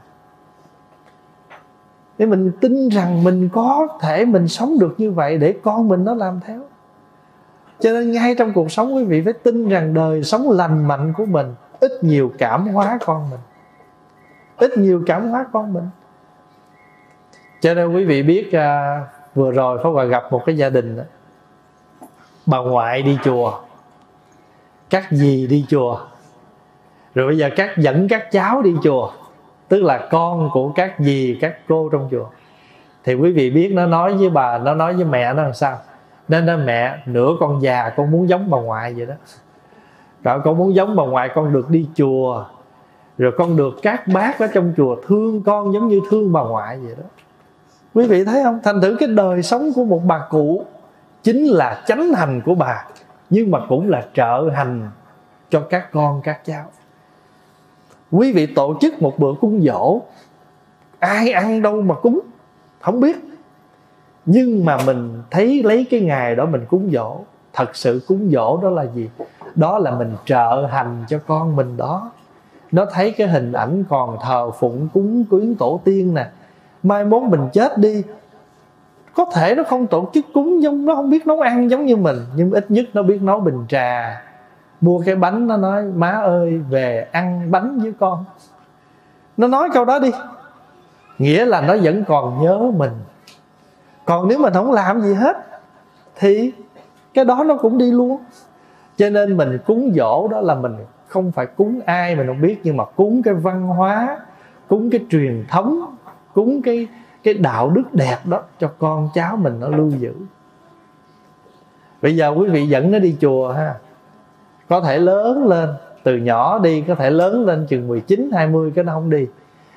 Để mình tin rằng mình có thể mình sống được như vậy để con mình nó làm theo. Cho nên ngay trong cuộc sống quý vị phải tin rằng đời sống lành mạnh của mình ít nhiều cảm hóa con mình, ít nhiều cảm hóa con mình. Cho nên quý vị biết vừa rồi Pháp Hòa gặp một cái gia đình đó, bà ngoại đi chùa, các dì đi chùa, rồi bây giờ dẫn các cháu đi chùa, tức là con của các dì, các cô trong chùa. Thì quý vị biết nó nói với bà, nó nói với mẹ nó làm sao? Nên đó, mẹ, nửa con già con muốn giống bà ngoại vậy đó. Rồi con muốn giống bà ngoại, con được đi chùa, rồi con được các bác ở trong chùa thương con giống như thương bà ngoại vậy đó. Quý vị thấy không? Thành thử cái đời sống của một bà cụ chính là chánh hành của bà, nhưng mà cũng là trợ hành cho các con, các cháu. Quý vị tổ chức một bữa cúng giỗ, ai ăn đâu mà cúng, không biết. Nhưng mà mình thấy lấy cái ngày đó mình cúng giỗ, thật sự cúng giỗ đó là gì? Đó là mình trợ hành cho con mình đó. Nó thấy cái hình ảnh còn thờ phụng cúng quyến tổ tiên nè, mai mốt mình chết đi, có thể nó không tổ chức cúng, giống nó không biết nấu ăn giống như mình, nhưng ít nhất nó biết nấu bình trà, mua cái bánh, nó nói má ơi về ăn bánh với con. Nó nói câu đó đi, nghĩa là nó vẫn còn nhớ mình. Còn nếu mình không làm gì hết thì cái đó nó cũng đi luôn. Cho nên mình cúng giỗ đó là mình không phải cúng ai mình không biết, nhưng mà cúng cái văn hóa, cúng cái truyền thống, cúng cái đạo đức đẹp đó cho con cháu mình nó lưu giữ. Bây giờ quý vị dẫn nó đi chùa ha, có thể lớn lên, từ nhỏ đi có thể lớn lên chừng 19, 20 cái nó không đi.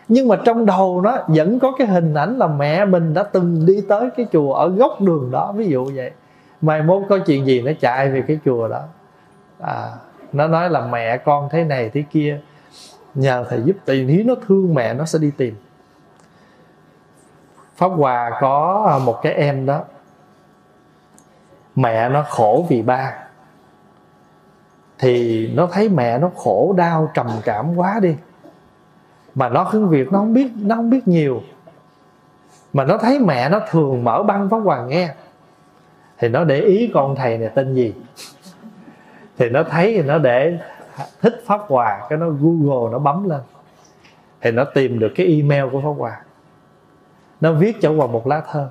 Nhưng mà trong đầu nó vẫn có cái hình ảnh là mẹ mình đã từng đi tới cái chùa ở góc đường đó, ví dụ vậy. Mai mốt có chuyện gì nó chạy về cái chùa đó, nó nói là mẹ con thế này thế kia, nhờ thầy giúp. Tại vì nếu nó thương mẹ nó sẽ đi tìm. Pháp Hòa có một cái em đó, mẹ nó khổ vì ba, thì nó thấy mẹ nó khổ đau trầm cảm quá đi, mà nó cứ việc nó không biết nhiều, mà nó thấy mẹ nó thường mở băng Pháp Hòa nghe, thì nó để ý con thầy này tên gì. Thì nó thấy thì nó để thích Pháp Hòa, cái nó Google nó bấm lên, thì nó tìm được cái email của Pháp Hòa. Nó viết cho Hòa một lá thơ.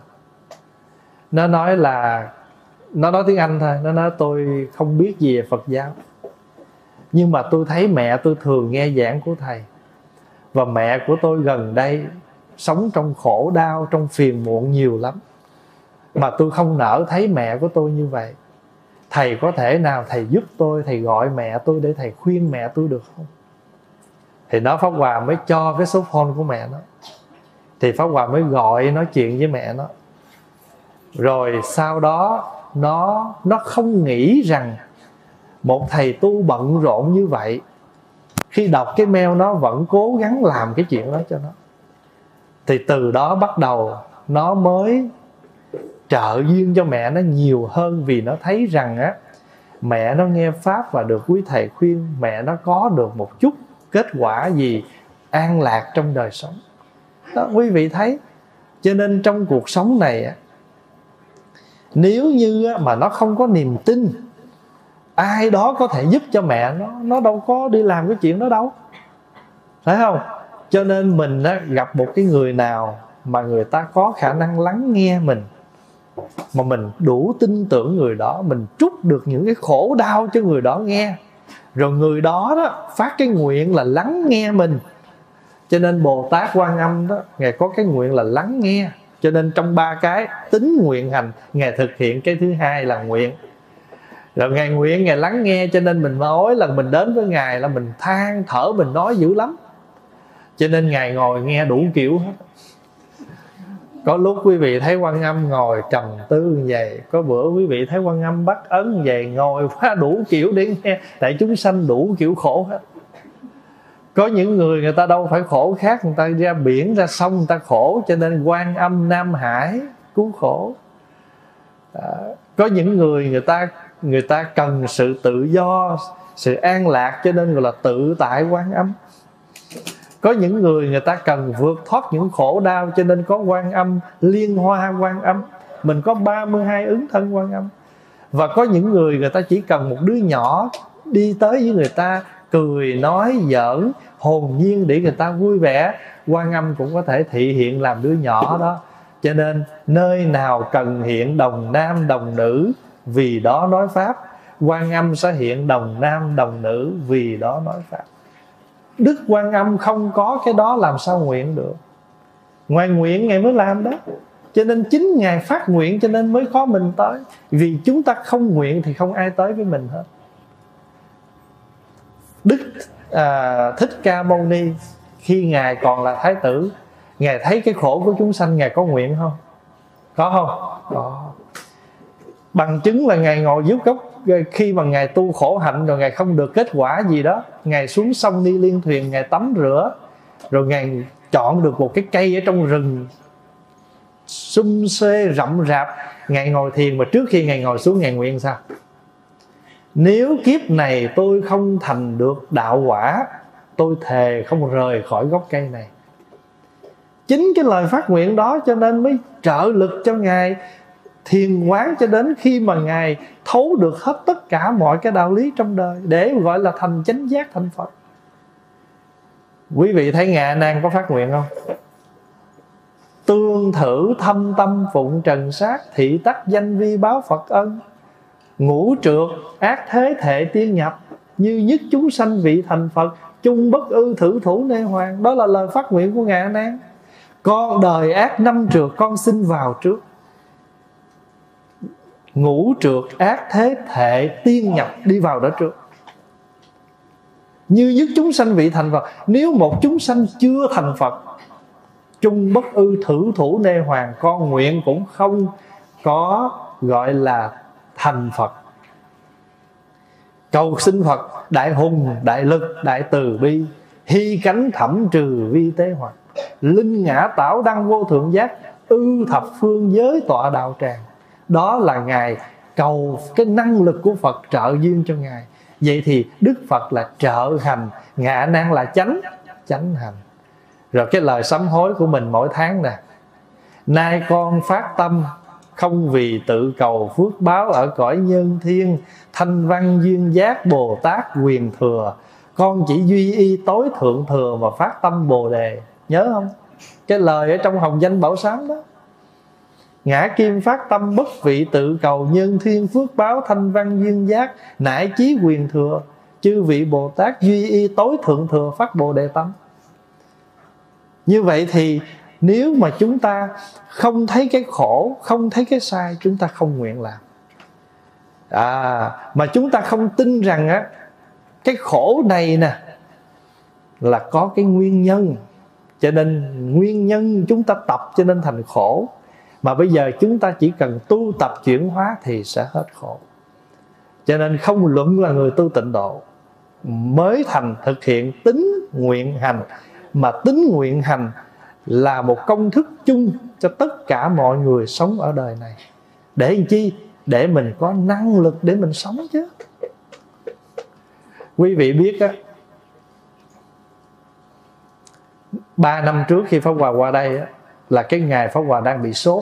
Nó nói là, nó nói tiếng Anh thôi, nó nói tôi không biết gì về Phật giáo, nhưng mà tôi thấy mẹ tôi thường nghe giảng của thầy, và mẹ của tôi gần đây sống trong khổ đau, trong phiền muộn nhiều lắm, mà tôi không nỡ thấy mẹ của tôi như vậy. Thầy có thể nào thầy giúp tôi, thầy gọi mẹ tôi để thầy khuyên mẹ tôi được không? Thì nó Pháp Hòa mới cho cái số phone của mẹ nó. Thì Pháp Hòa mới gọi nói chuyện với mẹ nó. Rồi sau đó nó không nghĩ rằng một thầy tu bận rộn như vậy, khi đọc cái mail nó vẫn cố gắng làm cái chuyện đó cho nó. Thì từ đó bắt đầu nó mới trợ duyên cho mẹ nó nhiều hơn, vì nó thấy rằng á, mẹ nó nghe Pháp và được quý thầy khuyên, mẹ nó có được một chút kết quả gì an lạc trong đời sống đó, quý vị thấy. Cho nên trong cuộc sống này á, nếu như mà nó không có niềm tin ai đó có thể giúp cho mẹ nó đâu có đi làm cái chuyện đó đâu, phải không? Cho nên mình á, gặp một cái người nào mà người ta có khả năng lắng nghe mình, mà mình đủ tin tưởng người đó, mình trút được những cái khổ đau cho người đó nghe, rồi người đó phát cái nguyện là lắng nghe mình. Cho nên Bồ Tát Quan Âm đó, Ngài có cái nguyện là lắng nghe. Cho nên trong 3 cái tín nguyện hành, Ngài thực hiện cái thứ hai là nguyện. Rồi Ngài nguyện, Ngài lắng nghe. Cho nên mình mỗi lần mình đến với Ngài là mình than thở, mình nói dữ lắm. Cho nên Ngài ngồi nghe đủ kiểu hết. Có lúc quý vị thấy Quan Âm ngồi trầm tư như vậy, có bữa quý vị thấy Quan Âm bắt ấn như vậy, ngồi quá đủ kiểu để nghe. Tại chúng sanh đủ kiểu khổ hết. Có những người ta đâu phải khổ khác, người ta ra biển ra sông người ta khổ, cho nên Quan Âm Nam Hải cứu khổ. Có những người ta cần sự tự do, sự an lạc, cho nên gọi là tự tại Quan Âm. Có những người ta cần vượt thoát những khổ đau, cho nên có Quan Âm Liên Hoa Quan Âm. Mình có 32 ứng thân Quan Âm. Và có những người ta chỉ cần một đứa nhỏ đi tới với người ta, cười nói giỡn hồn nhiên để người ta vui vẻ, Quan Âm cũng có thể thị hiện làm đứa nhỏ đó. Cho nên nơi nào cần hiện đồng nam đồng nữ, vì đó nói Pháp, Quan Âm sẽ hiện đồng nam đồng nữ, vì đó nói Pháp. Đức Quan Âm không có cái đó làm sao nguyện được. Ngoài nguyện Ngài mới làm đó. Cho nên chính Ngài phát nguyện, cho nên mới có mình tới. Vì chúng ta không nguyện thì không ai tới với mình hết. Đức Thích Ca Mâu Ni, khi Ngài còn là Thái tử, Ngài thấy cái khổ của chúng sanh, Ngài có nguyện không? Có không? Có. Bằng chứng là Ngài ngồi dưới gốc, khi mà Ngài tu khổ hạnh rồi Ngài không được kết quả gì đó, Ngài xuống sông Ni Liên Thuyền, Ngài tắm rửa, rồi Ngài chọn được một cái cây ở trong rừng sum xê rậm rạp, Ngài ngồi thiền. Mà trước khi Ngài ngồi xuống, Ngài nguyện sao? Nếu kiếp này tôi không thành được đạo quả, tôi thề không rời khỏi gốc cây này. Chính cái lời phát nguyện đó cho nên mới trợ lực cho Ngài thiền quán, cho đến khi mà Ngài thấu được hết tất cả mọi cái đạo lý trong đời, để gọi là thành chánh giác, thành Phật. Quý vị thấy Ngài A Nan có phát nguyện không? Tương thử thâm tâm phụng trần sát, thị tắc danh vi báo Phật ân. Ngũ trượt ác thế thệ tiên nhập, như nhất chúng sanh vị thành Phật, chung bất ư thử thủ nê hoàng. Đó là lời phát nguyện của Ngài A Nan. Con đời ác 5 trượt, con xin vào trước. Ngũ trượt ác thế thệ tiên nhập, đi vào đó trước. như nhất chúng sanh vị thành Phật. Nếu một chúng sanh chưa thành Phật, chung bất ư thử thủ nê hoàng, con nguyện cũng không có gọi là thành Phật. Cầu xin Phật đại hùng, đại lực, đại từ bi, hy cánh thẩm trừ vi tế hoặc, linh ngã tảo đăng vô thượng giác, ư thập phương giới tọa đạo tràng. Đó là Ngài cầu cái năng lực của Phật trợ duyên cho Ngài. Vậy thì Đức Phật là trợ hành, ngạ nan là chánh hành. Rồi cái lời sám hối của mình mỗi tháng nè: nay con phát tâm không vì tự cầu phước báo ở cõi nhân thiên, thanh văn duyên giác Bồ Tát quyền thừa, con chỉ duy y tối thượng thừa mà phát tâm Bồ Đề. Nhớ không? Cái lời ở trong Hồng Danh Bảo Sám đó: ngã kim phát tâm bất vị tự cầu, nhân thiên phước báo thanh văn duyên giác, nại chí quyền thừa, chư vị Bồ Tát duy y tối thượng thừa phát Bồ Đề tâm. Như vậy thì nếu mà chúng ta không thấy cái khổ, không thấy cái sai, chúng ta không nguyện làm. Mà chúng ta không tin rằng á, cái khổ này nè là có cái nguyên nhân, cho nên nguyên nhân chúng ta tập cho nên thành khổ. Mà bây giờ chúng ta chỉ cần tu tập chuyển hóa thì sẽ hết khổ. Cho nên không luận là người tu tịnh độ mới thành thực hiện tín nguyện hành, mà tín nguyện hành là một công thức chung cho tất cả mọi người sống ở đời này. Để làm chi? Để mình có năng lực để mình sống chứ. Quý vị biết á, 3 năm trước khi Pháp Hòa qua đây á, là cái ngày Pháp Hòa đang bị sốt.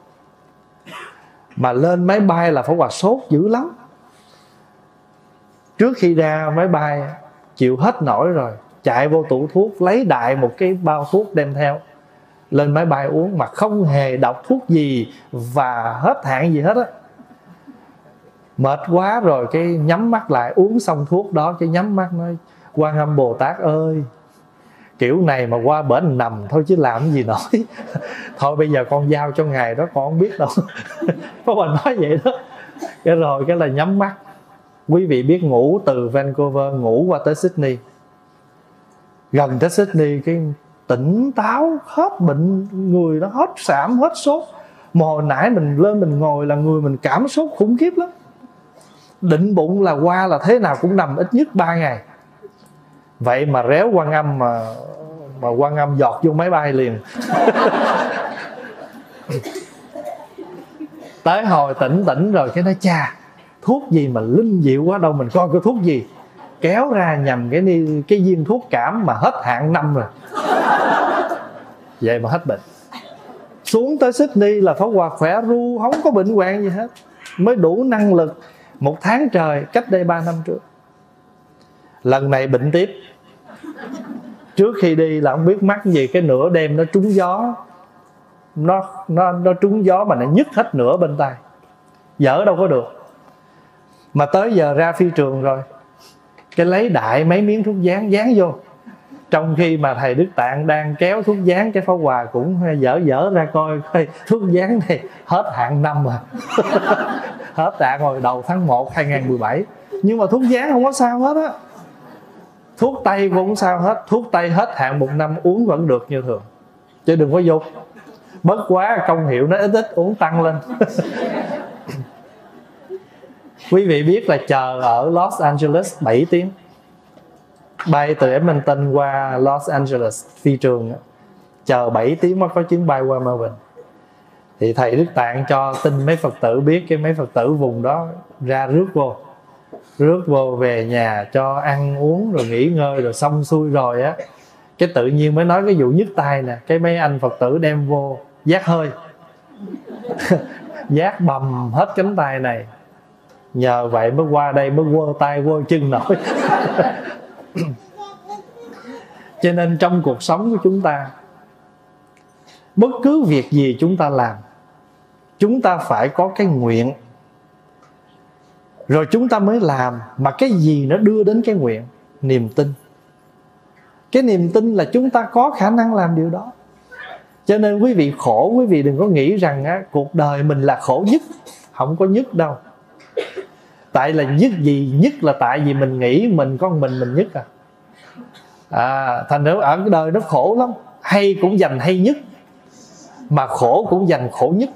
Mà lên máy bay là Pháp Hòa sốt dữ lắm. Trước khi ra máy bay chịu hết nổi rồi, chạy vô tủ thuốc lấy đại một cái bao thuốc đem theo, lên máy bay uống mà không hề đọc thuốc gì và hết hạn gì hết á. Mệt quá rồi cái nhắm mắt lại, uống xong thuốc đó cái nhắm mắt nói: Quan Âm Bồ Tát ơi, kiểu này mà qua bển nằm thôi chứ làm gì nổi. Thôi bây giờ con giao cho Ngài đó, con không biết đâu. Pháp Hòa nói vậy đó. Cái rồi cái là nhắm mắt. Quý vị biết ngủ từ Vancouver ngủ qua tới Sydney, gần tới Sydney cái tỉnh táo, hết bệnh, người nó hết sạm, hết sốt. Mà hồi nãy mình lên mình ngồi là người mình cảm sốt khủng khiếp lắm. Định bụng là qua là thế nào cũng nằm ít nhất 3 ngày. Vậy mà réo Quan Âm mà Quan Âm giọt vô máy bay liền. Tới hồi tỉnh rồi cái nói: cha, thuốc gì mà linh diệu quá, đâu mình coi cái thuốc gì. Kéo ra nhầm cái viên thuốc cảm mà hết hạn năm rồi. Vậy mà hết bệnh. Xuống tới Sydney là Pháp Hòa khỏe ru, không có bệnh hoạn gì hết, mới đủ năng lực 1 tháng trời cách đây 3 năm trước. Lần này bệnh tiếp. Trước khi đi là không biết mắc gì, cái nửa đêm nó trúng gió, nó trúng gió mà nó nhức hết nửa bên tay, dở đâu có được. Mà tới giờ ra phi trường rồi, cái lấy đại mấy miếng thuốc dán vô. Trong khi mà thầy Đức Tạng đang kéo thuốc dán, cái Pháp Hòa cũng dở ra coi thuốc dán này hết hạn năm rồi. Hết hạn hồi đầu tháng 1 2017. Nhưng mà thuốc dán không có sao hết á. Thuốc tây cũng không sao hết. Thuốc tây hết hạn 1 năm uống vẫn được như thường, chứ đừng có dục. Bất quá công hiệu nó ít uống tăng lên. Quý vị biết là chờ ở Los Angeles 7 tiếng. Bay từ Edmonton qua Los Angeles phi trường, chờ 7 tiếng mới có chuyến bay qua Melbourne. Thì thầy Đức Tạng cho tin mấy Phật tử biết, cái mấy Phật tử vùng đó ra rước vô về nhà cho ăn uống rồi nghỉ ngơi rồi xong xuôi rồi á, cái tự nhiên mới nói cái vụ nhức tay nè. Cái mấy anh Phật tử đem vô giác hơi. Giác bầm hết cánh tay này. Nhờ vậy mới qua đây mới quơ tay quơ chân nổi. Cho nên trong cuộc sống của chúng ta, bất cứ việc gì chúng ta làm, chúng ta phải có cái nguyện, rồi chúng ta mới làm. Mà cái gì nó đưa đến cái nguyện? Niềm tin. Cái niềm tin là chúng ta có khả năng làm điều đó. Cho nên quý vị khổ, quý vị đừng có nghĩ rằng á, cuộc đời mình là khổ nhất. Không có nhất đâu. Tại là nhất gì? Nhất là tại vì mình nghĩ mình có mình nhất à. Thành ra ở cái đời nó khổ lắm. Hay cũng giành hay nhất, mà khổ cũng giành khổ nhất.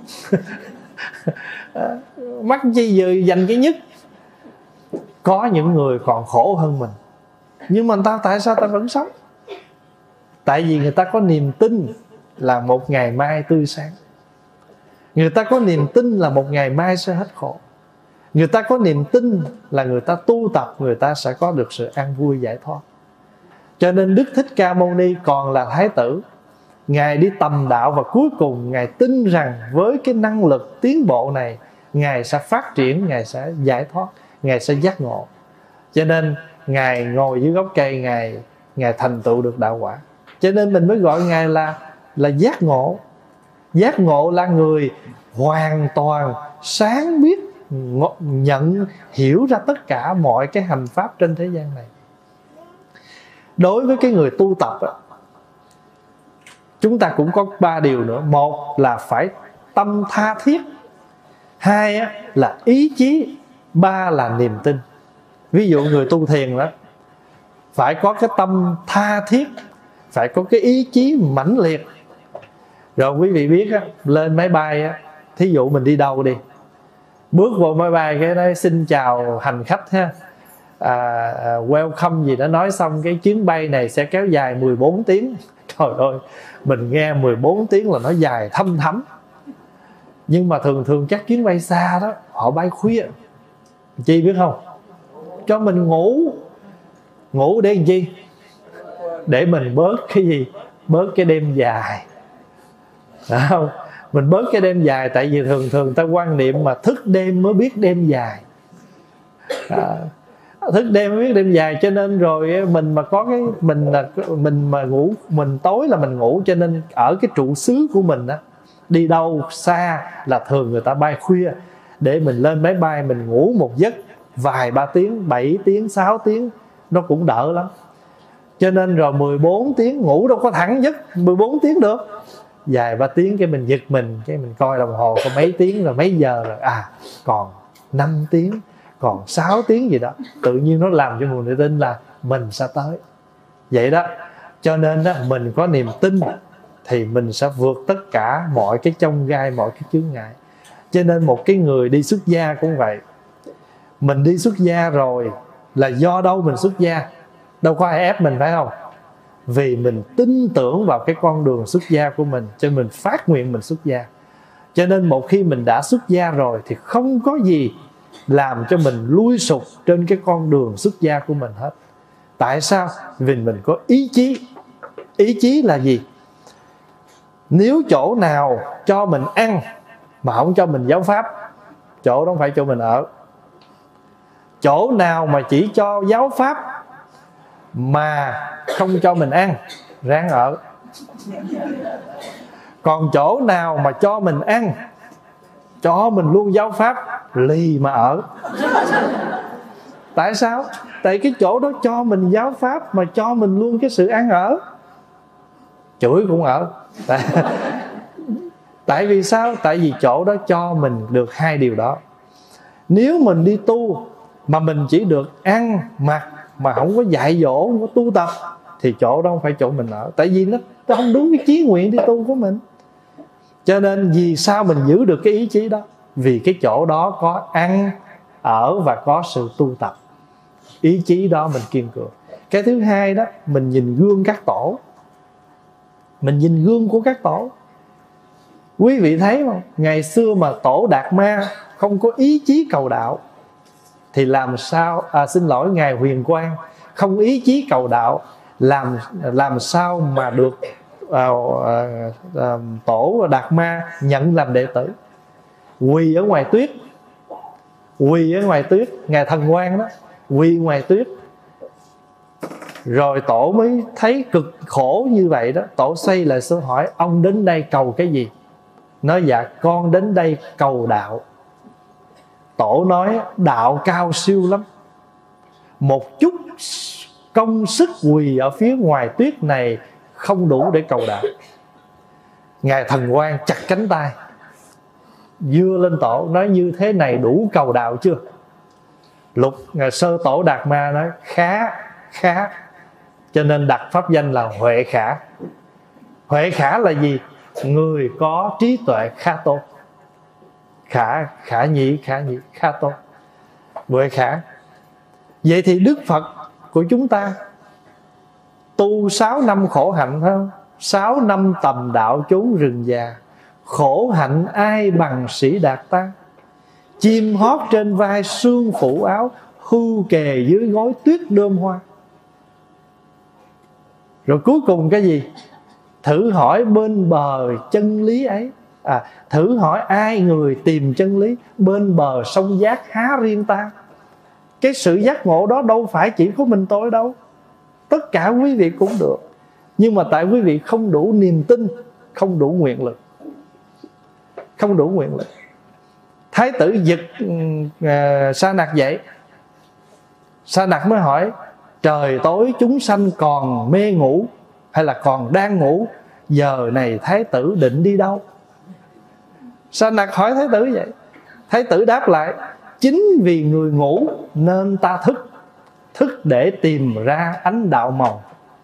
Mắc chi giờ giành cái nhất. Có những người còn khổ hơn mình, nhưng mà tại sao ta vẫn sống? Tại vì người ta có niềm tin là một ngày mai tươi sáng. Người ta có niềm tin là một ngày mai sẽ hết khổ. Người ta có niềm tin là người ta tu tập, người ta sẽ có được sự an vui giải thoát. Cho nên Đức Thích Ca Mâu Ni còn là Thái tử, Ngài đi tầm đạo, và cuối cùng Ngài tin rằng với cái năng lực tiến bộ này, Ngài sẽ phát triển, Ngài sẽ giải thoát, Ngài sẽ giác ngộ. Cho nên Ngài ngồi dưới gốc cây, Ngài thành tựu được đạo quả. Cho nên mình mới gọi Ngài là giác ngộ. Giác ngộ là người hoàn toàn sáng biết, nhận hiểu ra tất cả mọi cái hành pháp trên thế gian này. Đối với cái người tu tập á, chúng ta cũng có 3 điều nữa. Một là phải tâm tha thiết, hai á, là ý chí, ba là niềm tin. Ví dụ người tu thiền đó, phải có cái tâm tha thiết, phải có cái ý chí mãnh liệt. Rồi quý vị biết á, lên máy bay á, thí dụ mình đi đâu đi, bước vào máy bay cái nói xin chào hành khách ha, welcome gì đó, nói xong cái chuyến bay này sẽ kéo dài 14 tiếng. Trời ơi, mình nghe 14 tiếng là nó dài thâm thẳm. Nhưng mà thường các chuyến bay xa đó, họ bay khuya. Chi biết không? Cho mình ngủ để làm chi? Để mình bớt cái gì? Bớt cái đêm dài. Phải không? Mình bớt cái đêm dài. Tại vì thường ta quan niệm mà thức đêm mới biết đêm dài. Thức đêm mới biết đêm dài. Cho nên rồi mình mà có cái mình mà ngủ, mình tối là mình ngủ. Cho nên ở cái trụ xứ của mình á, đi đâu xa là thường người ta bay khuya, để mình lên máy bay mình ngủ một giấc vài 3 tiếng, 7 tiếng, 6 tiếng, nó cũng đỡ lắm. Cho nên rồi 14 tiếng ngủ đâu có thẳng giấc 14 tiếng được. Vài 3 tiếng cái mình giật mình, cái mình coi đồng hồ có mấy tiếng rồi, mấy giờ rồi, còn 5 tiếng, còn 6 tiếng gì đó. Tự nhiên nó làm cho người tin là mình sẽ tới. Vậy đó. Cho nên đó, mình có niềm tin thì mình sẽ vượt tất cả mọi cái chông gai, mọi cái chướng ngại. Cho nên một cái người đi xuất gia cũng vậy. Mình đi xuất gia rồi là do đâu mình xuất gia? Đâu có ai ép mình, phải không? Vì mình tin tưởng vào cái con đường xuất gia của mình, cho nên mình phát nguyện mình xuất gia. Cho nên một khi mình đã xuất gia rồi thì không có gì làm cho mình lui sụp trên cái con đường xuất gia của mình hết. Tại sao? Vì mình có ý chí. Ý chí là gì? Nếu chỗ nào cho mình ăn mà không cho mình giáo pháp, chỗ đó không phải chỗ mình ở. Chỗ nào mà chỉ cho giáo pháp mà không cho mình ăn, ráng ở. Còn chỗ nào mà cho mình ăn, cho mình luôn giáo pháp, lì mà ở. Tại sao? Tại cái chỗ đó cho mình giáo pháp mà cho mình luôn cái sự ăn ở, chửi cũng ở. Tại vì sao? Tại vì chỗ đó cho mình được hai điều đó. Nếu mình đi tu mà mình chỉ được ăn mặc mà không có dạy dỗ, không có tu tập, thì chỗ đó không phải chỗ mình ở. Tại vì nó không đúng cái chí nguyện đi tu của mình. Cho nên vì sao mình giữ được cái ý chí đó? Vì cái chỗ đó có ăn, ở và có sự tu tập. Ý chí đó mình kiên cường. Cái thứ hai đó, mình nhìn gương các tổ. Mình nhìn gương của các tổ. Quý vị thấy không? Ngày xưa mà tổ Đạt Ma không có ý chí cầu đạo thì làm sao, xin lỗi, Ngài Huyền Quang không ý chí cầu đạo, làm sao mà được tổ Đạt Ma nhận làm đệ tử? Quỳ ở ngoài tuyết. Quỳ ở ngoài tuyết. Ngài Thần Quang đó quỳ ngoài tuyết. Rồi tổ mới thấy cực khổ như vậy đó, tổ xoay lại xuống hỏi: ông đến đây cầu cái gì? Nói: dạ con đến đây cầu đạo. Tổ nói: đạo cao siêu lắm, một chút công sức quỳ ở phía ngoài tuyết này không đủ để cầu đạo. Ngài Thần Quang chặt cánh tay, dưa lên tổ, nói: như thế này đủ cầu đạo chưa? Ngài Sơ Tổ Đạt Ma nói: khá. Cho nên đặt pháp danh là Huệ Khả. Huệ Khả là gì? Người có trí tuệ khá tốt. Khả nhĩ, khá tốt. Huệ Khả. Vậy thì Đức Phật của chúng ta tu 6 năm khổ hạnh, phải không? 6 năm tầm đạo chốn rừng già, khổ hạnh ai bằng sĩ đạt ta. Chim hót trên vai sương phủ áo, hưu kề dưới gối tuyết đơm hoa. Rồi cuối cùng cái gì? Thử hỏi bên bờ chân lý ấy. Thử hỏi ai người tìm chân lý, bên bờ sông giác há riêng ta. Cái sự giác ngộ đó đâu phải chỉ có mình tôi đâu, tất cả quý vị cũng được. Nhưng mà tại quý vị không đủ niềm tin, không đủ nguyện lực. Không đủ nguyện lực. Thái tử giật Sa Nặc dậy. Sa Nặc mới hỏi: trời tối chúng sanh còn mê ngủ hay là còn đang ngủ, giờ này Thái tử định đi đâu? Sa Nặc hỏi Thái tử vậy. Thái tử đáp lại: chính vì người ngủ nên ta thức, thức để tìm ra ánh đạo màu.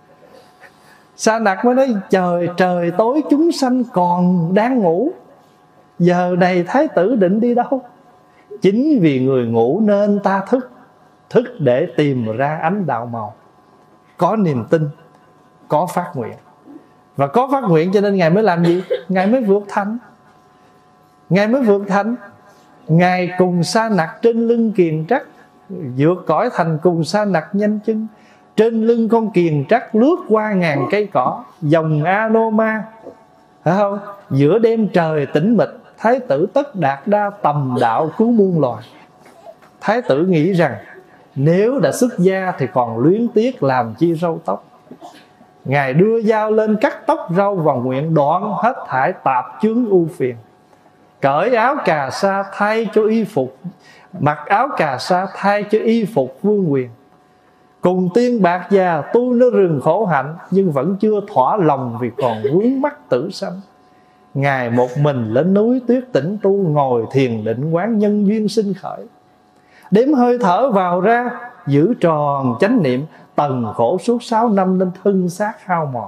Sa Nặc mới nói: trời tối chúng sanh còn đang ngủ, giờ này Thái tử định đi đâu? Chính vì người ngủ nên ta thức, thức để tìm ra ánh đạo màu. Có niềm tin, có phát nguyện. Và có phát nguyện cho nên Ngài mới làm gì? Ngài mới vượt thành. Ngài mới vượt thành. Ngài cùng Sa Nặc trên lưng kiền trắc, vượt cõi thành cùng Sa Nặc nhanh chân. Trên lưng con kiền trắc lướt qua ngàn cây cỏ, dòng Anoma, phải không? Giữa đêm trời tĩnh mịch, Thái tử tất đạt đa tầm đạo cứu muôn loài. Thái tử nghĩ rằng nếu đã xuất gia thì còn luyến tiếc làm chi râu tóc. Ngài đưa dao lên cắt tóc râu và nguyện đoạn hết thải tạp chướng ưu phiền. Cởi áo cà sa thay cho y phục, mặc áo cà sa thay cho y phục vương quyền. Cùng tiên bạc già tu nơi rừng khổ hạnh, nhưng vẫn chưa thỏa lòng vì còn vướng mắc tử sanh. Ngài một mình lên núi tuyết tĩnh tu, ngồi thiền định quán nhân duyên sinh khởi. Đếm hơi thở vào ra, giữ tròn chánh niệm, tầng khổ suốt 6 năm nên thân xác hao mòn.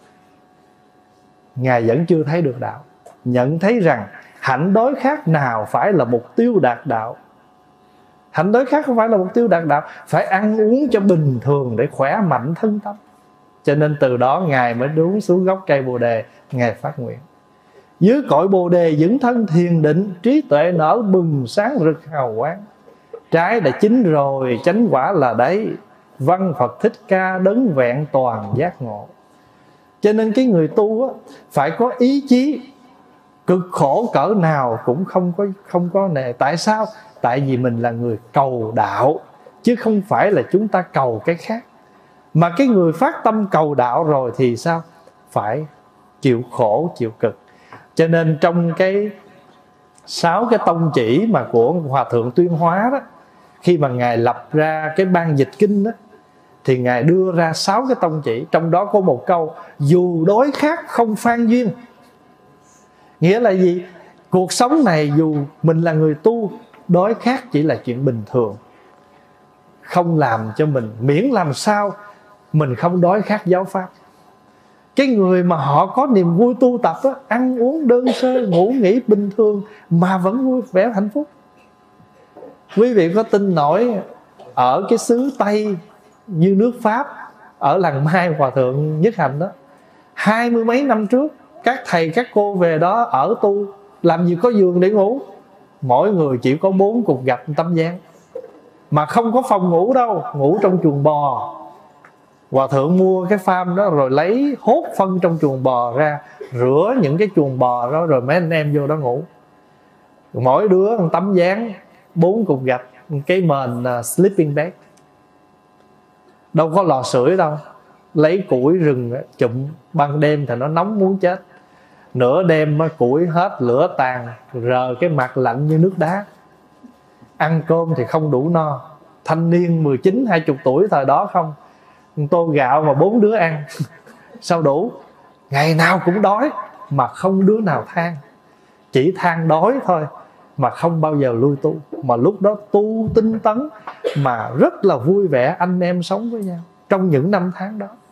Ngài vẫn chưa thấy được đạo, nhận thấy rằng hạnh đối khác nào phải là mục tiêu đạt đạo. Hạnh đối khác không phải là mục tiêu đạt đạo, phải ăn uống cho bình thường để khỏe mạnh thân tâm. Cho nên từ đó Ngài mới đốn xuống gốc cây Bồ Đề, Ngài phát nguyện. Dưới cội Bồ Đề vững thân thiền định, trí tuệ nở bừng sáng rực hào quang. Trái đã chín rồi, chánh quả là đấy, văn Phật Thích Ca đấng vẹn toàn giác ngộ. Cho nên cái người tu á, phải có ý chí, cực khổ cỡ nào cũng không có nề. Tại sao? Tại vì mình là người cầu đạo, chứ không phải là chúng ta cầu cái khác. Mà cái người phát tâm cầu đạo rồi thì sao? Phải chịu khổ, chịu cực. Cho nên trong cái 6 cái tông chỉ mà của Hòa Thượng Tuyên Hóa đó, khi mà Ngài lập ra cái ban dịch kinh đó, thì Ngài đưa ra 6 cái tông chỉ. Trong đó có một câu: dù đối khác không phan duyên. Nghĩa là gì? Cuộc sống này dù mình là người tu, đối khác chỉ là chuyện bình thường, không làm cho mình, miễn làm sao mình không đối khác giáo pháp. Cái người mà họ có niềm vui tu tập đó, ăn uống đơn sơ, ngủ nghỉ bình thường mà vẫn vui vẻ hạnh phúc. Quý vị có tin nổi ở cái xứ Tây như nước Pháp, ở làng Mai Hòa Thượng Nhất Hạnh đó, 20 mấy năm trước, các thầy các cô về đó ở tu, làm gì có giường để ngủ. Mỗi người chỉ có 4 cục gạch tấm ván, mà không có phòng ngủ đâu, ngủ trong chuồng bò. Hòa Thượng mua cái farm đó rồi lấy hốt phân trong chuồng bò ra, rửa những cái chuồng bò đó, rồi mấy anh em vô đó ngủ. Mỗi đứa một tấm ván, 4 cục gạch, cái mền sleeping bag. Đâu có lò sưởi đâu, lấy củi rừng chụm, ban đêm thì nó nóng muốn chết, nửa đêm củi hết lửa tàn, rờ cái mặt lạnh như nước đá. Ăn cơm thì không đủ no. Thanh niên 19-20 tuổi thời đó không, tô gạo mà 4 đứa ăn sao đủ. Ngày nào cũng đói mà không đứa nào than, chỉ than đói thôi mà không bao giờ lui tu. Mà lúc đó tu tinh tấn mà rất là vui vẻ, anh em sống với nhau trong những năm tháng đó.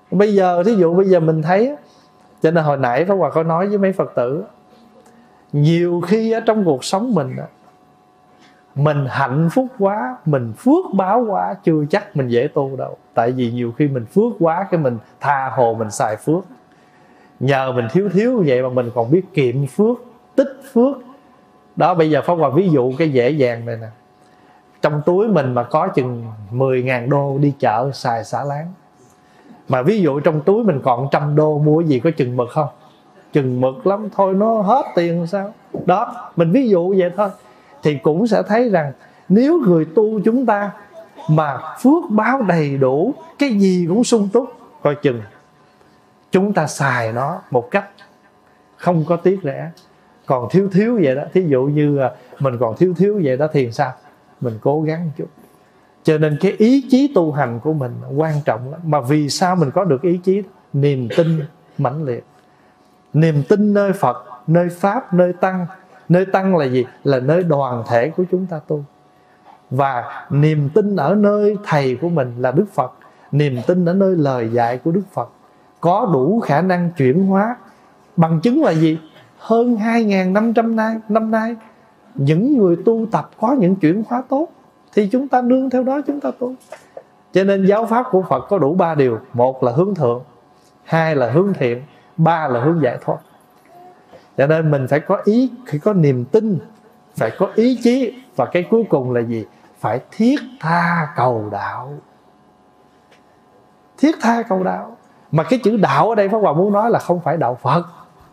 Bây giờ thí dụ bây giờ mình thấy, cho nên hồi nãy Pháp Hòa có nói với mấy Phật tử, nhiều khi ở trong cuộc sống mình hạnh phúc quá, mình phước báo quá, chưa chắc mình dễ tu đâu. Tại vì nhiều khi mình phước quá, cái mình tha hồ mình xài phước. Nhờ mình thiếu vậy mà mình còn biết kiệm phước, tích phước. Đó, bây giờ Pháp Hòa ví dụ cái dễ dàng này nè. Trong túi mình mà có chừng 10.000 đô đi chợ xài xả láng. Mà ví dụ trong túi mình còn 100 đô mua gì có chừng mực không? Chừng mực lắm, thôi nó hết tiền sao? Đó, mình ví dụ vậy thôi. Thì cũng sẽ thấy rằng nếu người tu chúng ta mà phước báo đầy đủ, cái gì cũng sung túc, coi chừng chúng ta xài nó một cách không có tiếc rẻ. Còn thiếu vậy đó, thí dụ như mình còn thiếu vậy đó thì sao? Mình cố gắng một chút. Cho nên cái ý chí tu hành của mình quan trọng lắm. Mà vì sao mình có được ý chí? Niềm tin mãnh liệt. Niềm tin nơi Phật, nơi Pháp, nơi Tăng. Nơi Tăng là gì? Là nơi đoàn thể của chúng ta tu. Và niềm tin ở nơi Thầy của mình là Đức Phật. Niềm tin ở nơi lời dạy của Đức Phật có đủ khả năng chuyển hóa. Bằng chứng là gì? Hơn 2.500 năm nay những người tu tập có những chuyển hóa tốt, thì chúng ta nương theo đó chúng ta tu. Cho nên giáo pháp của Phật có đủ 3 điều. Một là hướng thượng, 2 là hướng thiện, 3 là hướng giải thoát. Cho nên mình phải có có niềm tin, phải có ý chí. Và cái cuối cùng là gì? Phải thiết tha cầu đạo. Thiết tha cầu đạo. Mà cái chữ đạo ở đây Pháp Hòa muốn nói là không phải đạo Phật.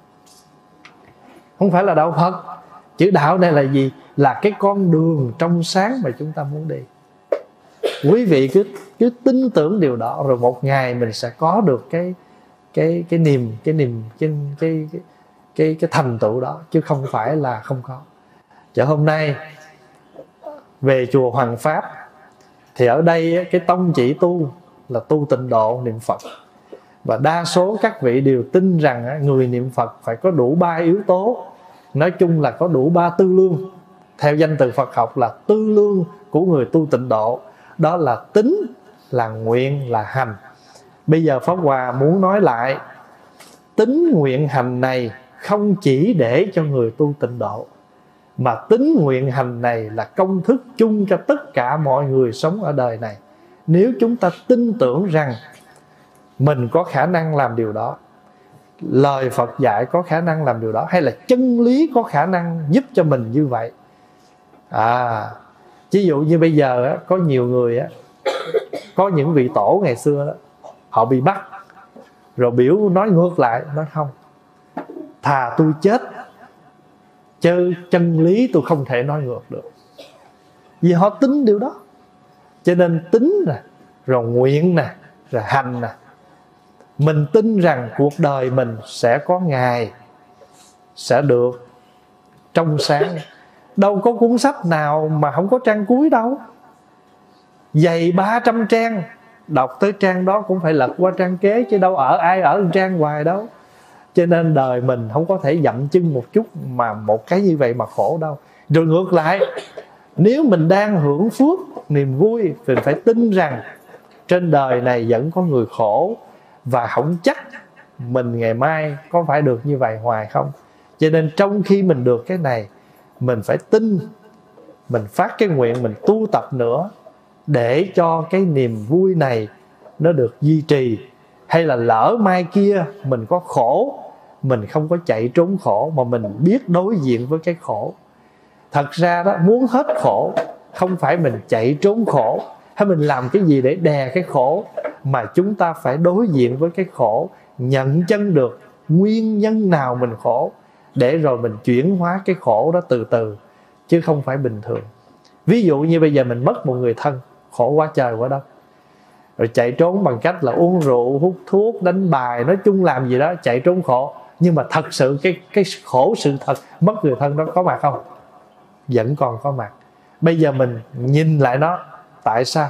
Không phải là đạo Phật. Chữ đạo này là gì? Là cái con đường trong sáng mà chúng ta muốn đi. Quý vị cứ tin tưởng điều đó, rồi một ngày mình sẽ có được cái thành tựu đó, chứ không phải là không có. Chợ hôm nay về chùa Hoàng Pháp, thì ở đây cái tông chỉ tu là tu tịnh độ niệm Phật. Và đa số các vị đều tin rằng người niệm Phật phải có đủ 3 yếu tố. Nói chung là có đủ 3 tư lương. Theo danh từ Phật học là tư lương của người tu tịnh độ. Đó là tín, là nguyện, là hành. Bây giờ Pháp Hòa muốn nói lại, tín nguyện hành này không chỉ để cho người tu tịnh độ, mà tín nguyện hành này là công thức chung cho tất cả mọi người sống ở đời này. Nếu chúng ta tin tưởng rằng mình có khả năng làm điều đó, lời Phật dạy có khả năng làm điều đó, hay là chân lý có khả năng giúp cho mình như vậy. Ví dụ như bây giờ có nhiều người, có những vị tổ ngày xưa đó, họ bị bắt rồi biểu nói ngược lại, nói không, thà tôi chết chứ chân lý tôi không thể nói ngược được. Vì họ tin điều đó. Cho nên tín nè, rồi nguyện nè, rồi hành nè. Mình tin rằng cuộc đời mình sẽ có ngày sẽ được trong sáng. Đâu có cuốn sách nào mà không có trang cuối đâu. Dày 300 trang, đọc tới trang đó cũng phải lật qua trang kế, chứ đâu ai ở trang hoài đâu. Cho nên đời mình không có thể dậm chân một chút mà một cái như vậy mà khổ đâu. Rồi ngược lại, nếu mình đang hưởng phước, niềm vui, thì phải tin rằng trên đời này vẫn có người khổ, và không chắc mình ngày mai có phải được như vậy hoài không. Cho nên trong khi mình được cái này, mình phải tin, mình phát cái nguyện, mình tu tập nữa, để cho cái niềm vui này nó được duy trì. Hay là lỡ mai kia mình có khổ, mình không có chạy trốn khổ, mà mình biết đối diện với cái khổ. Thật ra đó, muốn hết khổ không phải mình chạy trốn khổ, hay mình làm cái gì để đè cái khổ, mà chúng ta phải đối diện với cái khổ, nhận chân được nguyên nhân nào mình khổ, để rồi mình chuyển hóa cái khổ đó từ từ, chứ không phải bình thường. Ví dụ như bây giờ mình mất một người thân, khổ quá trời quá đất, rồi chạy trốn bằng cách là uống rượu, hút thuốc, đánh bài, nói chung làm gì đó chạy trốn khổ. Nhưng mà thật sự cái khổ sự thật mất người thân đó có mặt không? Vẫn còn có mặt. Bây giờ mình nhìn lại nó, tại sao?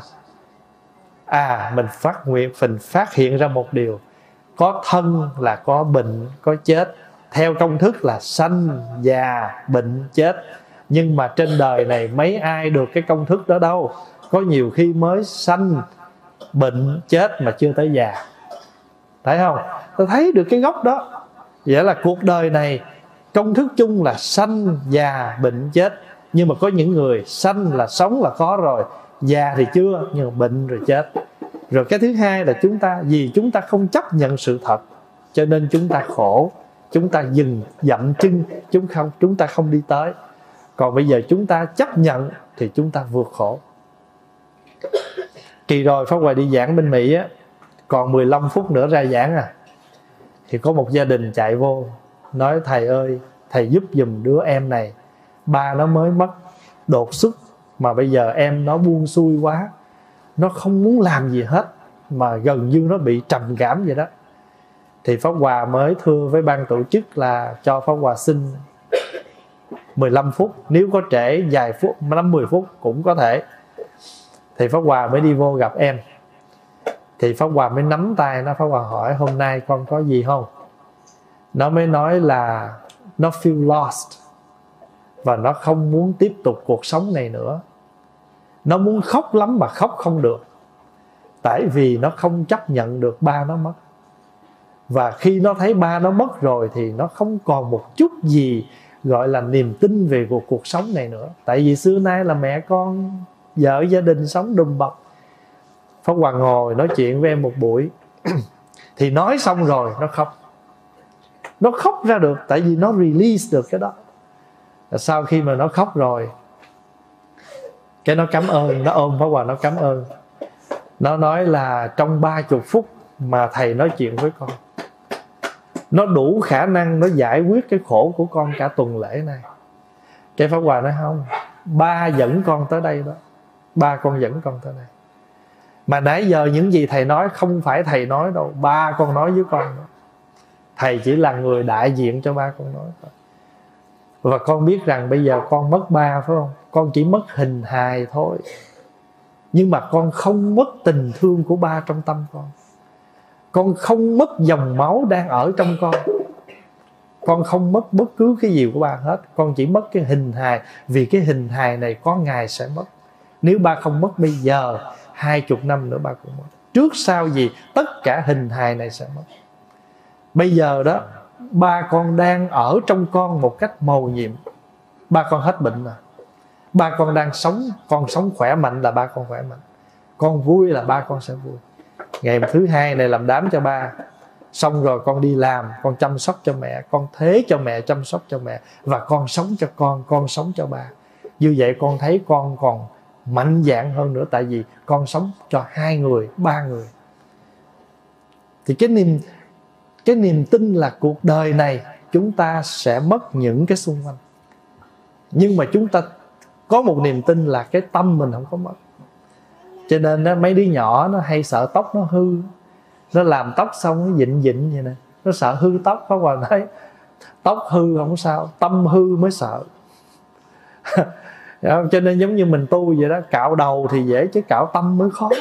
Mình phát hiện ra một điều, có thân là có bệnh, có chết. Theo công thức là sanh, già, bệnh, chết. Nhưng mà trên đời này mấy ai được cái công thức đó đâu. Có nhiều khi mới sanh, bệnh, chết mà chưa tới già. Thấy không? Ta thấy được cái gốc đó. Vậy là cuộc đời này công thức chung là sanh, già, bệnh, chết. Nhưng mà có những người sanh là sống là có rồi, già thì chưa, nhưng mà bệnh rồi chết. Rồi cái thứ hai là vì chúng ta không chấp nhận sự thật, cho nên chúng ta khổ. Chúng ta dậm chân, chúng ta không đi tới. Còn bây giờ chúng ta chấp nhận thì chúng ta vượt khổ. Kỳ rồi Pháp Hòa đi giảng bên Mỹ á, còn 15 phút nữa ra giảng thì có một gia đình chạy vô nói: thầy ơi, thầy giúp giùm đứa em này, ba nó mới mất đột xuất, mà bây giờ em nó buông xuôi quá, nó không muốn làm gì hết, mà gần như nó bị trầm cảm vậy đó. Thì Pháp Hòa mới thưa với ban tổ chức là cho Pháp Hòa xin 15 phút, nếu có trễ vài phút, 5-10 phút cũng có thể. Thì Pháp Hòa mới đi vô gặp em. Thì Pháp Hòa mới nắm tay nó. Pháp Hòa hỏi: hôm nay con có gì không? Nó mới nói là nó feel lost, và nó không muốn tiếp tục cuộc sống này nữa. Nó muốn khóc lắm mà khóc không được, tại vì nó không chấp nhận được ba nó mất. Và khi nó thấy ba nó mất rồi thì nó không còn một chút gì gọi là niềm tin về cuộc sống này nữa. Tại vì xưa nay là mẹ con, vợ gia đình sống đùm bọc. Pháp Hòa ngồi nói chuyện với em một buổi thì nói xong rồi nó khóc. Nó khóc ra được tại vì nó release được cái đó. Sau khi mà nó khóc rồi, cái nó cảm ơn, nó ôm Pháp Hòa, nó cảm ơn. Nó nói là trong 30 phút mà thầy nói chuyện với con, nó đủ khả năng nó giải quyết cái khổ của con cả tuần lễ này. Cái Pháp Hòa nói: không, ba dẫn con tới đây đó, ba con dẫn con tới đây. Mà nãy giờ những gì thầy nói không phải thầy nói đâu, ba con nói với con đó. Thầy chỉ là người đại diện cho ba con nói thôi. Và con biết rằng bây giờ con mất ba, phải không? Con chỉ mất hình hài thôi, nhưng mà con không mất tình thương của ba trong tâm con. Con không mất dòng máu đang ở trong con. Con không mất bất cứ cái gì của ba hết. Con chỉ mất cái hình hài, vì cái hình hài này có ngày sẽ mất. Nếu ba không mất bây giờ, 20 năm nữa ba cũng mất. Trước sau gì tất cả hình hài này sẽ mất. Bây giờ đó, ba con đang ở trong con một cách mầu nhiệm. Ba con hết bệnh rồi, ba con đang sống. Con sống khỏe mạnh là ba con khỏe mạnh. Con vui là ba con sẽ vui. Ngày thứ hai này làm đám cho ba, xong rồi con đi làm, con chăm sóc cho mẹ, con thế cho mẹ, chăm sóc cho mẹ, và con sống cho con sống cho ba. Như vậy con thấy con còn mạnh dạn hơn nữa, tại vì con sống cho 2 người, 3 người. Thì cái niềm tin là cuộc đời này chúng ta sẽ mất những cái xung quanh, nhưng mà chúng ta có một niềm tin là cái tâm mình không có mất. Cho nên đó, mấy đứa nhỏ nó hay sợ tóc nó hư, nó làm tóc xong nó dịnh vậy nè, nó sợ hư tóc. Pháp Hòa nói tóc hư không sao, tâm hư mới sợ. Cho nên giống như mình tu vậy đó, cạo đầu thì dễ chứ cạo tâm mới khó.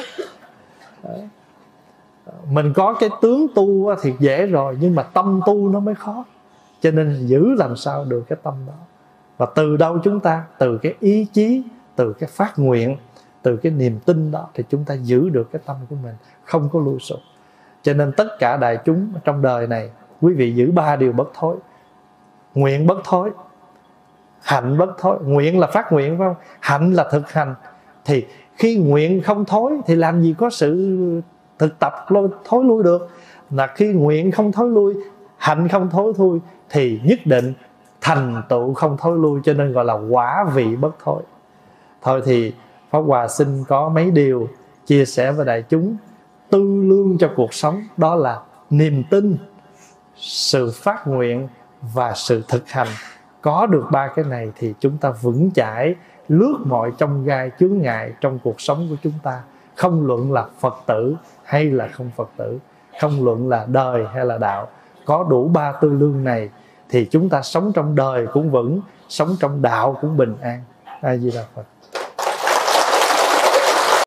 Mình có cái tướng tu thì dễ rồi, nhưng mà tâm tu nó mới khó. Cho nên giữ làm sao được cái tâm đó. Và từ đâu chúng ta? Từ cái ý chí, từ cái phát nguyện, từ cái niềm tin đó thì chúng ta giữ được cái tâm của mình, không có lui sụp. Cho nên tất cả đại chúng trong đời này, quý vị giữ 3 điều bất thối. Nguyện bất thối, hạnh bất thối. Nguyện là phát nguyện, phải không? Hạnh là thực hành. Thì khi nguyện không thối thì làm gì có sự thực tập thối lui được. Là khi nguyện không thối lui, hạnh không thối lui, thì nhất định thành tựu không thối lui. Cho nên gọi là quả vị bất thối. Thôi thì Pháp Hòa xin có mấy điều chia sẻ với đại chúng tư lương cho cuộc sống. Đó là niềm tin, sự phát nguyện và sự thực hành. Có được 3 cái này thì chúng ta vững chãi lướt mọi chông gai chướng ngại trong cuộc sống của chúng ta. Không luận là Phật tử hay là không Phật tử, không luận là đời hay là đạo. Có đủ 3 tư lương này thì chúng ta sống trong đời cũng vững, sống trong đạo cũng bình an. A Di Đà Phật.